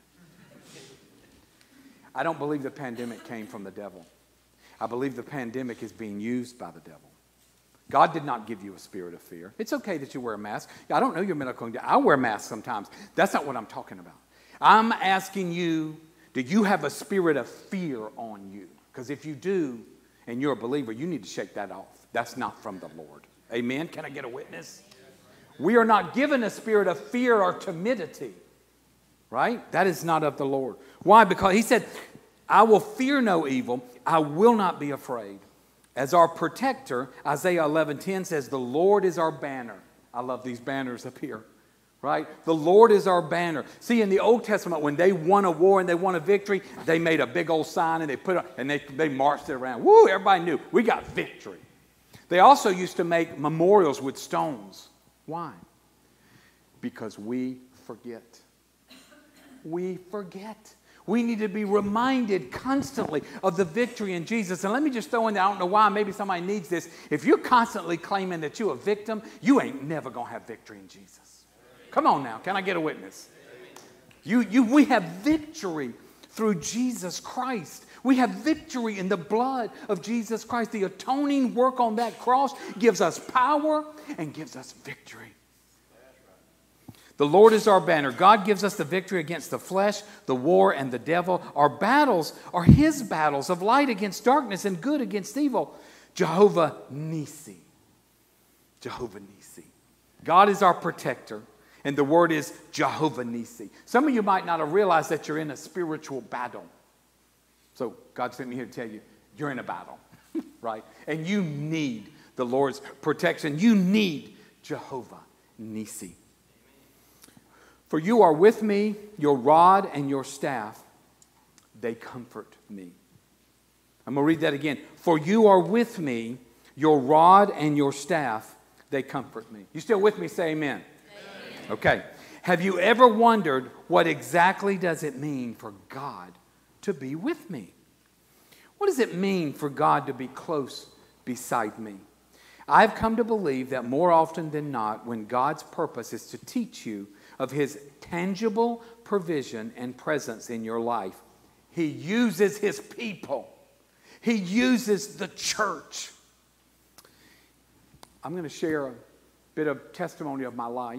I don't believe the pandemic came from the devil. I believe the pandemic is being used by the devil God did not give you a spirit of fear. It's okay that you wear a mask. I don't know your medical condition. I wear masks sometimes. That's not what I'm talking about. I'm asking you, do you have a spirit of fear on you? Because if you do, and you're a believer, you need to shake that off. That's not from the Lord. Amen? Can I get a witness? We are not given a spirit of fear or timidity. Right? That is not of the Lord. Why? Because he said, I will fear no evil. I will not be afraid. As our protector, Isaiah 11:10 says, the Lord is our banner. I love these banners up here. Right? The Lord is our banner. See, in the Old Testament, when they won a war and they won a victory, they made a big old sign and they put it, and they marched it around. Woo, everybody knew we got victory. They also used to make memorials with stones. Why? Because we forget. We forget. We need to be reminded constantly of the victory in Jesus. And let me just throw in there, I don't know why, maybe somebody needs this. If you're constantly claiming that you're a victim, you ain't never going to have victory in Jesus. Come on now, can I get a witness? We have victory through Jesus Christ. We have victory in the blood of Jesus Christ. The atoning work on that cross gives us power and gives us victory. The Lord is our banner. God gives us the victory against the flesh, the war, and the devil. Our battles are His battles of light against darkness and good against evil. Jehovah Nissi. Jehovah Nissi. God is our protector, and the word is Jehovah Nissi. Some of you might not have realized that you're in a spiritual battle. So God sent me here to tell you, you're in a battle, right? And you need the Lord's protection. You need Jehovah Nissi. For you are with me, your rod and your staff, they comfort me. I'm going to read that again. For you are with me, your rod and your staff, they comfort me. You still with me? Say amen. Amen. Okay. Have you ever wondered what exactly does it mean for God to be with me? What does it mean for God to be close beside me? I've come to believe that more often than not, when God's purpose is to teach you of His tangible provision and presence in your life, He uses His people. He uses the church. I'm going to share a bit of testimony of my life.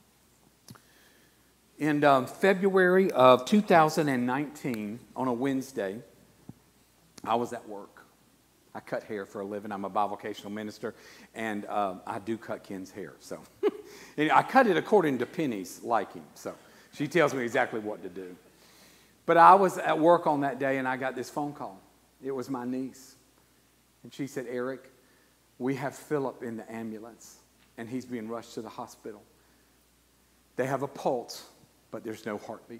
In February of 2019, on a Wednesday, I was at work. I cut hair for a living. I'm a bivocational minister, and I do cut Ken's hair. So I cut it according to Penny's liking. So she tells me exactly what to do. But I was at work on that day, and I got this phone call. It was my niece. And she said, Eric, we have Philip in the ambulance, and he's being rushed to the hospital. They have a pulse, but there's no heartbeat.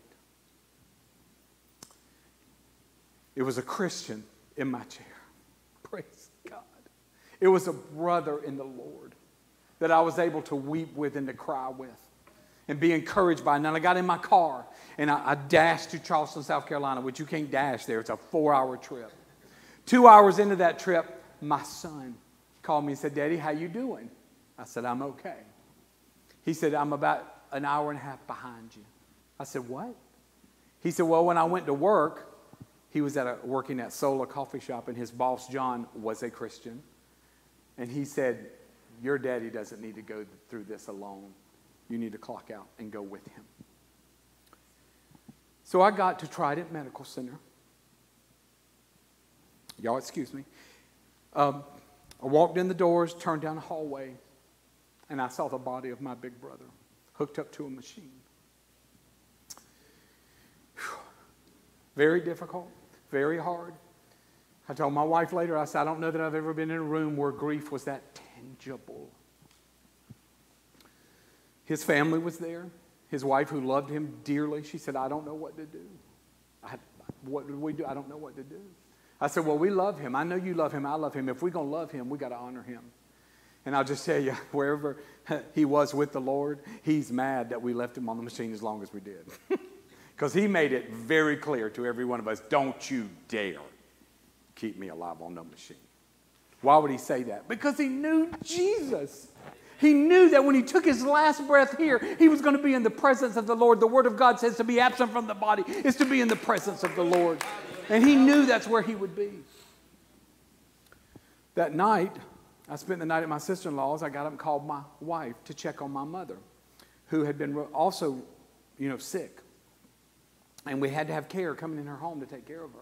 It was a Christian in my chair. Praise God. It was a brother in the Lord that I was able to weep with and to cry with and be encouraged by. And then I got in my car and I dashed to Charleston, South Carolina, which you can't dash there. It's a 4-hour trip. 2 hours into that trip, my son called me and said, Daddy, how you doing? I said, I'm okay. He said, I'm about an hour and a half behind you. I said, what? He said, well, when I went to work, he was working at Sola Coffee Shop, and his boss, John, was a Christian. And he said, your daddy doesn't need to go through this alone. You need to clock out and go with him. So I got to Trident Medical Center. Y'all excuse me. I walked in the doors, turned down the hallway, and I saw the body of my big brother hooked up to a machine. Whew. Very difficult, very hard. I told my wife later, I said, I don't know that I've ever been in a room where grief was that tangible. His family was there. His wife, who loved him dearly, she said, I don't know what to do. What do we do? I don't know what to do. I said, well, we love him. I know you love him. I love him. If we're going to love him, we got to honor him. And I'll just tell you, wherever he was with the Lord, he's mad that we left him on the machine as long as we did. Because he made it very clear to every one of us, don't you dare keep me alive on no machine. Why would he say that? Because he knew Jesus. He knew that when he took his last breath here, he was going to be in the presence of the Lord. The Word of God says to be absent from the body is to be in the presence of the Lord. And he knew that's where he would be. That night, I spent the night at my sister-in-law's. I got up and called my wife to check on my mother, who had been also, sick. And we had to have care coming in her home to take care of her.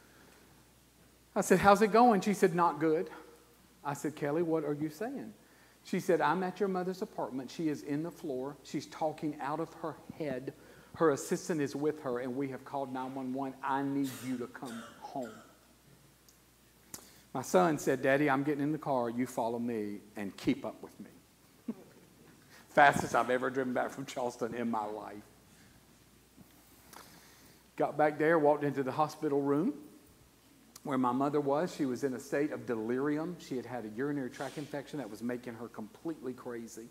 I said, how's it going? She said, not good. I said, Kelly, what are you saying? She said, I'm at your mother's apartment. She is in the floor. She's talking out of her head. Her assistant is with her, and we have called 911. I need you to come home. My son said, Daddy, I'm getting in the car. You follow me and keep up with me. Fastest I've ever driven back from Charleston in my life. Got back there, walked into the hospital room where my mother was. She was in a state of delirium. She had had a urinary tract infection that was making her completely crazy.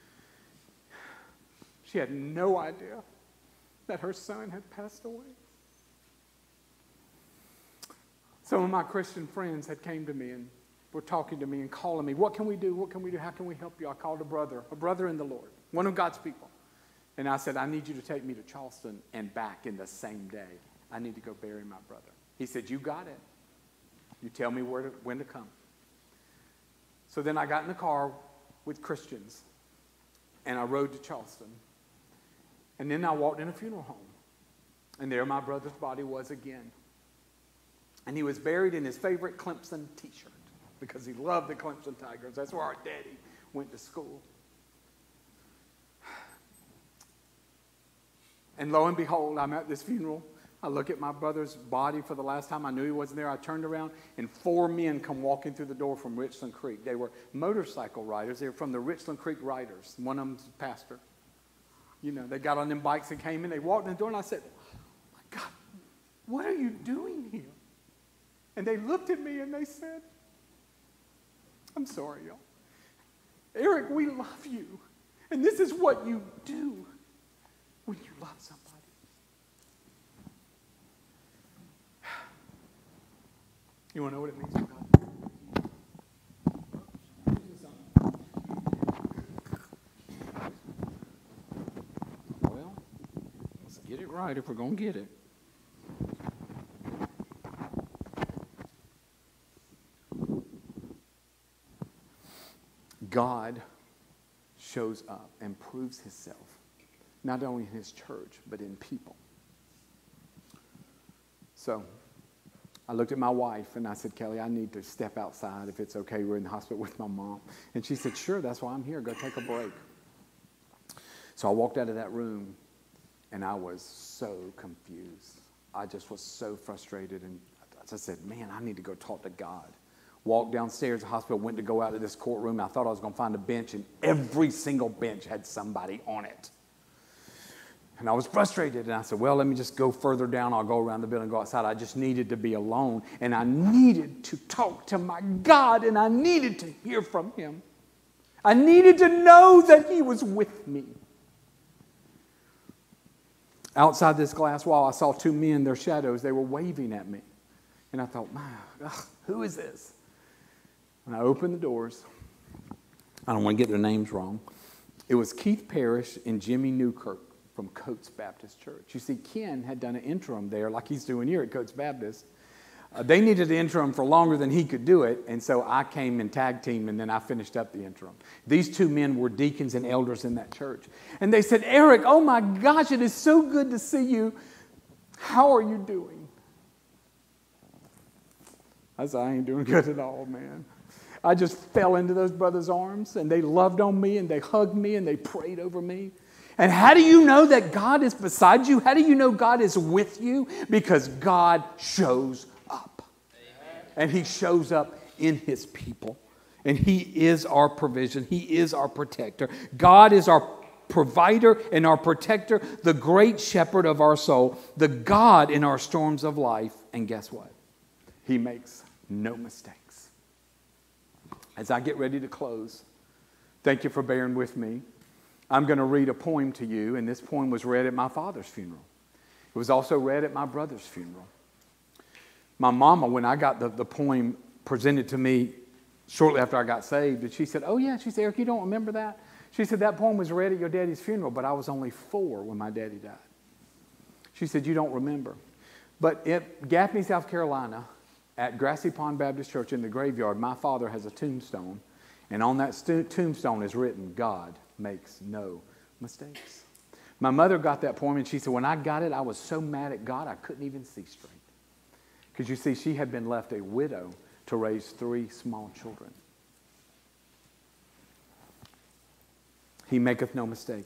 She had no idea that her son had passed away. Some of my Christian friends had came to me and were talking to me and calling me, what can we do? What can we do? How can we help you? I called a brother in the Lord, one of God's people. And I said, I need you to take me to Charleston and back in the same day. I need to go bury my brother. He said, you got it. You tell me when to come. So then I got in the car with Christians, and I rode to Charleston. And then I walked in a funeral home, and there my brother's body was again. And he was buried in his favorite Clemson t-shirt because he loved the Clemson Tigers. That's where our daddy went to school. And lo and behold, I'm at this funeral. I look at my brother's body for the last time. I knew he wasn't there. I turned around, and 4 men come walking through the door from Richland Creek. They were motorcycle riders. They were from the Richland Creek Riders. One of them's a pastor. They got on them bikes and came in. They walked in the door, and I said, oh my God, what are you doing here? And they looked at me, and they said, I'm sorry, y'all. Eric, we love you. And this is what you do when you love somebody. You want to know what it means for God? Well, let's get it right if we're going to get it. God shows up and proves himself, not only in his church, but in people. So I looked at my wife and I said, Kelly, I need to step outside if it's okay. We're in the hospital with my mom. And she said, sure, that's why I'm here. Go take a break. So I walked out of that room and I was so confused. I just was so frustrated. And I said, man, I need to go talk to God. Walked downstairs to the hospital, went to go out to this courtroom. I thought I was going to find a bench, and every single bench had somebody on it. And I was frustrated, and I said, well, let me just go further down. I'll go around the building and go outside. I just needed to be alone, and I needed to talk to my God, and I needed to hear from him. I needed to know that he was with me. Outside this glass wall, I saw 2 men, their shadows. They were waving at me. And I thought, who is this? And I opened the doors. I don't want to get their names wrong. It was Keith Parrish and Jimmy Newkirk from Coates Baptist Church. You see, Ken had done an interim there like he's doing here at Coates Baptist. They needed the interim for longer than he could do it, and so I came and tag team, and then I finished up the interim. These 2 men were deacons and elders in that church. And they said, Eric, oh my gosh, it is so good to see you. How are you doing? I said, I ain't doing good at all, man. I just fell into those brothers' arms, and they loved on me, and they hugged me, and they prayed over me. And how do you know that God is beside you? How do you know God is with you? Because God shows up. Amen. And he shows up in his people. And he is our provision. He is our protector. God is our provider and our protector, the great shepherd of our soul, the God in our storms of life. And guess what? He makes no mistakes. As I get ready to close, thank you for bearing with me. I'm going to read a poem to you, and this poem was read at my father's funeral. It was also read at my brother's funeral. My mama, when I got the poem presented to me shortly after I got saved, and she said, oh yeah, she said, Eric, you don't remember that? She said, that poem was read at your daddy's funeral, but I was only 4 when my daddy died. She said, you don't remember. But at Gaffney, South Carolina, at Grassy Pond Baptist Church in the graveyard, my father has a tombstone. And on that tombstone is written, God makes no mistakes. My mother got that poem, and she said, when I got it, I was so mad at God, I couldn't even see straight. Because you see, she had been left a widow to raise 3 small children. He maketh no mistake.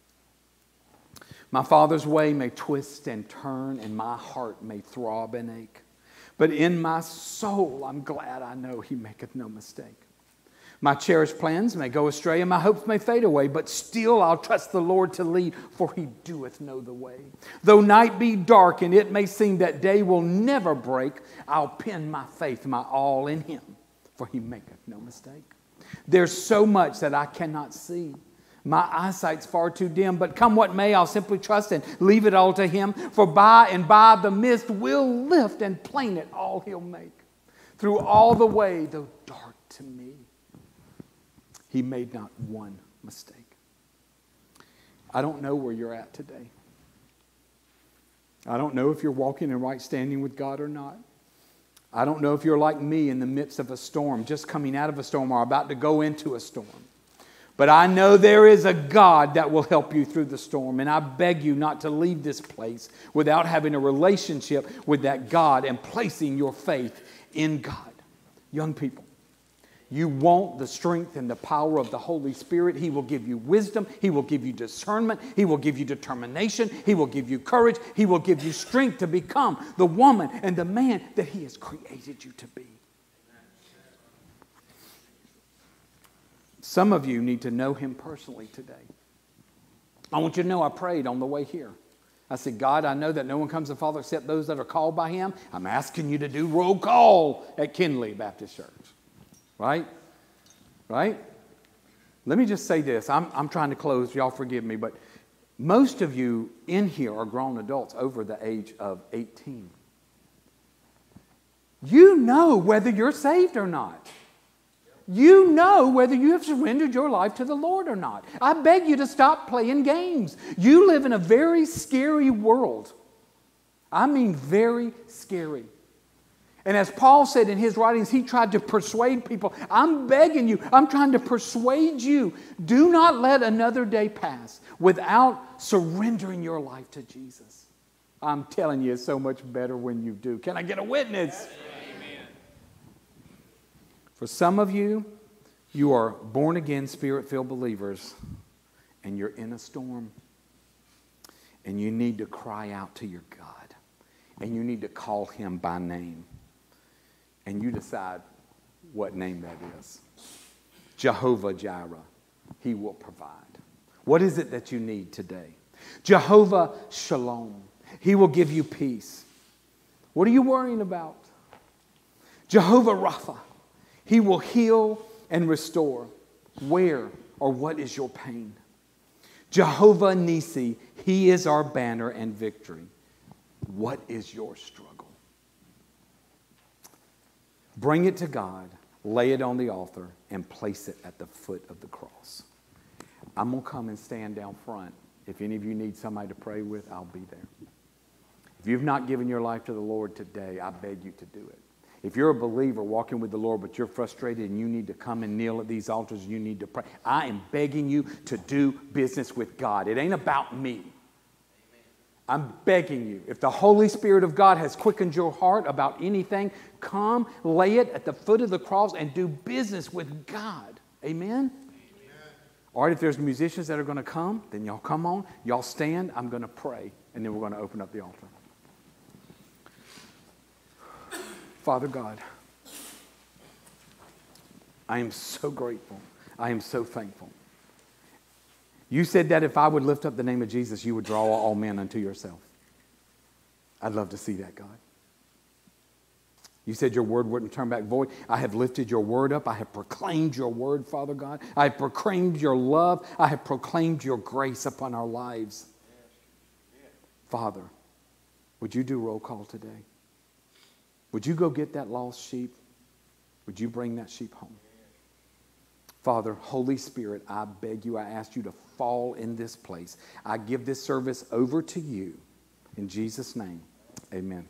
My Father's way may twist and turn, and my heart may throb and ache. But in my soul, I'm glad I know He maketh no mistake. My cherished plans may go astray, and my hopes may fade away, but still I'll trust the Lord to lead, for He doeth know the way. Though night be dark, and it may seem that day will never break, I'll pin my faith, my all in Him, for He maketh no mistake. There's so much that I cannot see. My eyesight's far too dim, but come what may, I'll simply trust and leave it all to Him, for by and by the mist will lift, and plain it all He'll make. Through all the way, though dark to me, He made not one mistake. I don't know where you're at today. I don't know if you're walking in right standing with God or not. I don't know if you're like me in the midst of a storm, just coming out of a storm or about to go into a storm. But I know there is a God that will help you through the storm. And I beg you not to leave this place without having a relationship with that God and placing your faith in God. Young people, you want the strength and the power of the Holy Spirit. He will give you wisdom. He will give you discernment. He will give you determination. He will give you courage. He will give you strength to become the woman and the man that He has created you to be. Some of you need to know Him personally today. I want you to know I prayed on the way here. I said, God, I know that no one comes to the Father except those that are called by Him. I'm asking you to do roll call at Kinley Baptist Church. Right? Right? Let me just say this. I'm trying to close. Y'all forgive me. But most of you in here are grown adults over the age of 18. You know whether you're saved or not. You know whether you have surrendered your life to the Lord or not. I beg you to stop playing games. You live in a very scary world. I mean very scary. And as Paul said in his writings, he tried to persuade people. I'm begging you, I'm trying to persuade you. Do not let another day pass without surrendering your life to Jesus. I'm telling you, it's so much better when you do. Can I get a witness? Amen. For some of you, you are born-again, Spirit-filled believers, and you're in a storm. And you need to cry out to your God. And you need to call Him by name. And you decide what name that is. Jehovah Jireh. He will provide. What is it that you need today? Jehovah Shalom. He will give you peace. What are you worrying about? Jehovah Rapha. He will heal and restore. Where or what is your pain? Jehovah Nisi. He is our banner and victory. What is your struggle? Bring it to God, lay it on the altar, and place it at the foot of the cross. I'm going to come and stand down front. If any of you need somebody to pray with, I'll be there. If you've not given your life to the Lord today, I beg you to do it. If you're a believer walking with the Lord, but you're frustrated and you need to come and kneel at these altars, you need to pray. I am begging you to do business with God. It ain't about me. I'm begging you, if the Holy Spirit of God has quickened your heart about anything, come, lay it at the foot of the cross and do business with God. Amen? All right, if there's musicians that are going to come, then y'all come on. Y'all stand. I'm going to pray, and then we're going to open up the altar. Father God, I am so grateful. I am so thankful. You said that if I would lift up the name of Jesus, you would draw all men unto yourself. I'd love to see that, God. You said your word wouldn't turn back void. I have lifted your word up. I have proclaimed your word, Father God. I have proclaimed your love. I have proclaimed your grace upon our lives. Father, would you do roll call today? Would you go get that lost sheep? Would you bring that sheep home? Father, Holy Spirit, I beg you, I ask you to fall in this place. I give this service over to you. In Jesus' name, amen.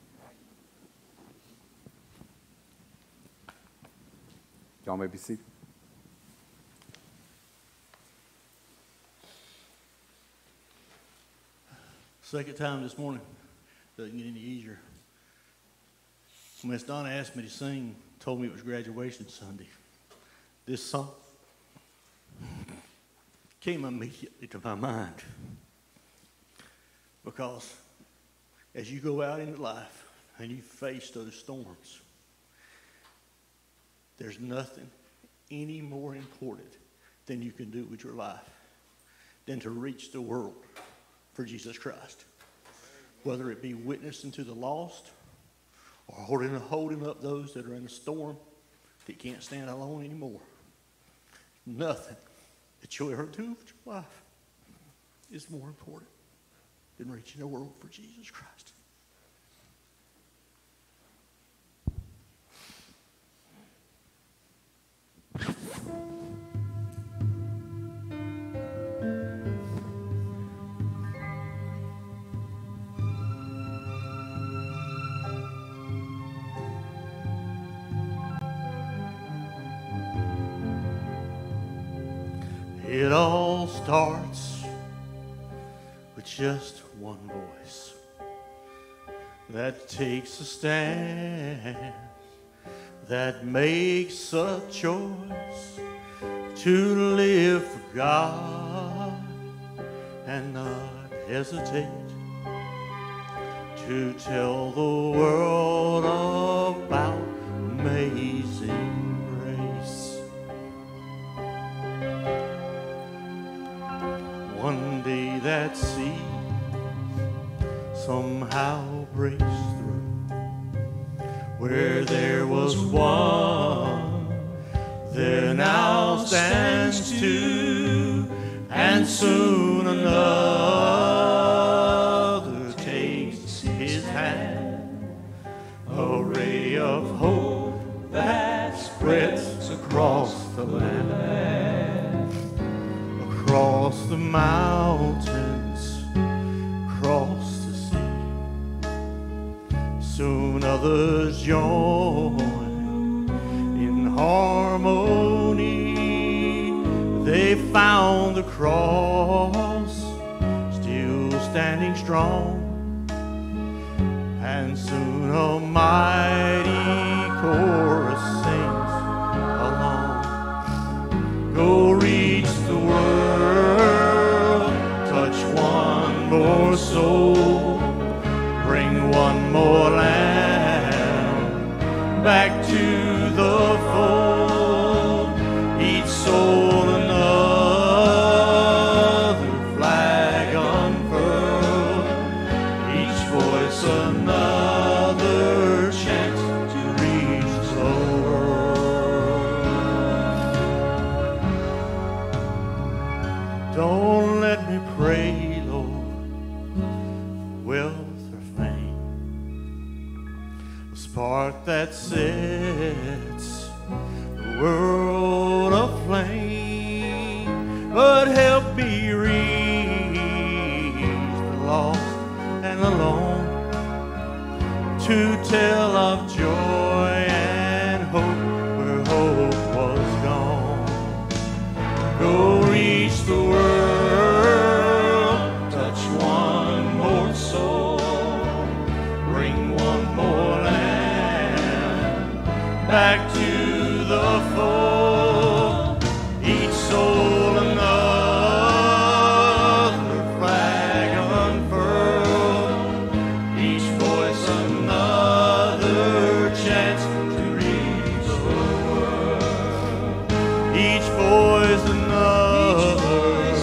Y'all may be seated. second time this morning. Doesn't get any easier. When Miss Donna asked me to sing, told me it was graduation Sunday, this song came immediately to my mind. Because as you go out into life and you face those storms, there's nothing any more important than you can do with your life than to reach the world for Jesus Christ. Whether it be witnessing to the lost or holding up those that are in a storm that can't stand alone anymore. Nothing that you'll ever do with your life is more important than reaching the world for Jesus Christ. It all starts with just one voice that takes a stand, that makes a choice to live for God and not hesitate to tell the world about amazing grace. One day that seed somehow breaks through. Where there was one, there now stands two, and soon another takes his hand. A ray of hope that spreads across the land, across the mountains, across the sea. Soon others join in harmony. They found the cross still standing strong, and soon a mighty chorus sings along. Go reach the world, touch one more soul, bring one more lamb back to the fold. Each soul another flag unfurled, each voice another chance to reach the world. Don't let me pray, Lord, wealth or fame, a spark that sets the world aflame, but help me reach the lost and alone, to tell of joy and hope where hope was gone. Go reach the world, touch one more soul, bring one more lamb back to the fold. Each soul another flag unfurled, each voice another chance to reach the world. Each voice another,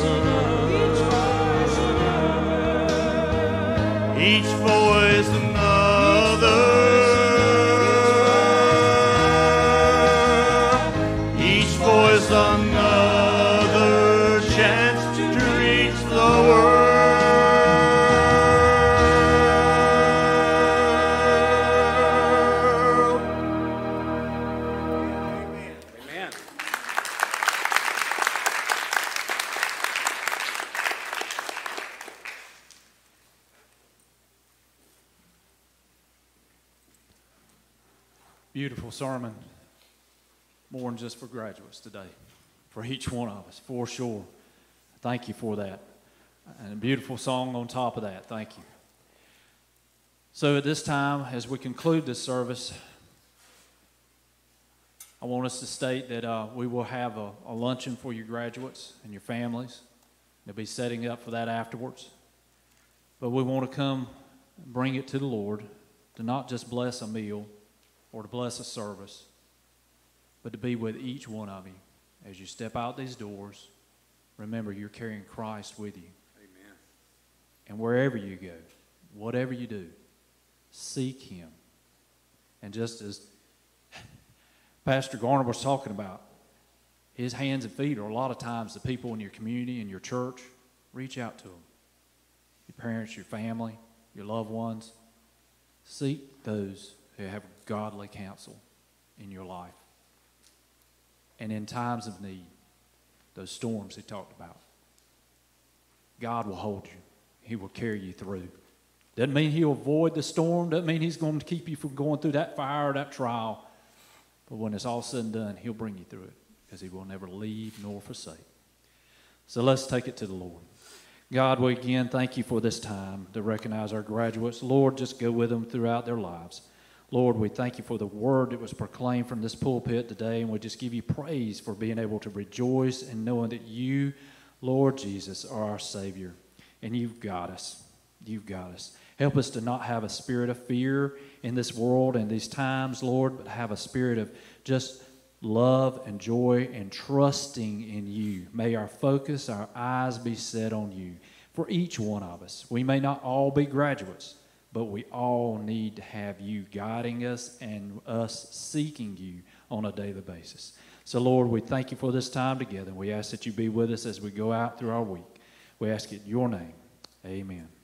each voice another, each voice another chance to reach the world. Amen. Beautiful sermon. More than just for graduates today, for each one of us, for sure. Thank you for that. And a beautiful song on top of that. Thank you. So at this time, as we conclude this service, I want us to state that we will have a luncheon for your graduates and your families. They'll be setting up for that afterwards. But we want to come and bring it to the Lord to not just bless a meal or to bless a service, but to be with each one of you as you step out these doors. Remember, you're carrying Christ with you. Amen. And wherever you go, whatever you do, seek Him. And just as Pastor Garner was talking about, his hands and feet are a lot of times the people in your community and your church. Reach out to them. Your parents, your family, your loved ones. Seek those who have godly counsel in your life. And in times of need, those storms he talked about, God will hold you. He will carry you through. Doesn't mean He'll avoid the storm. Doesn't mean He's going to keep you from going through that fire or that trial. But when it's all said and done, He'll bring you through it because He will never leave nor forsake. So let's take it to the Lord. God, we again thank You for this time to recognize our graduates. Lord, just go with them throughout their lives. Lord, we thank You for the word that was proclaimed from this pulpit today, and we just give You praise for being able to rejoice and knowing that You, Lord Jesus, are our Savior, and You've got us. You've got us. Help us to not have a spirit of fear in this world and these times, Lord, but have a spirit of just love and joy and trusting in You. May our focus, our eyes be set on You for each one of us. We may not all be graduates, but we all need to have You guiding us and us seeking You on a daily basis. So, Lord, we thank You for this time together. We ask that You be with us as we go out through our week. We ask it in Your name. Amen.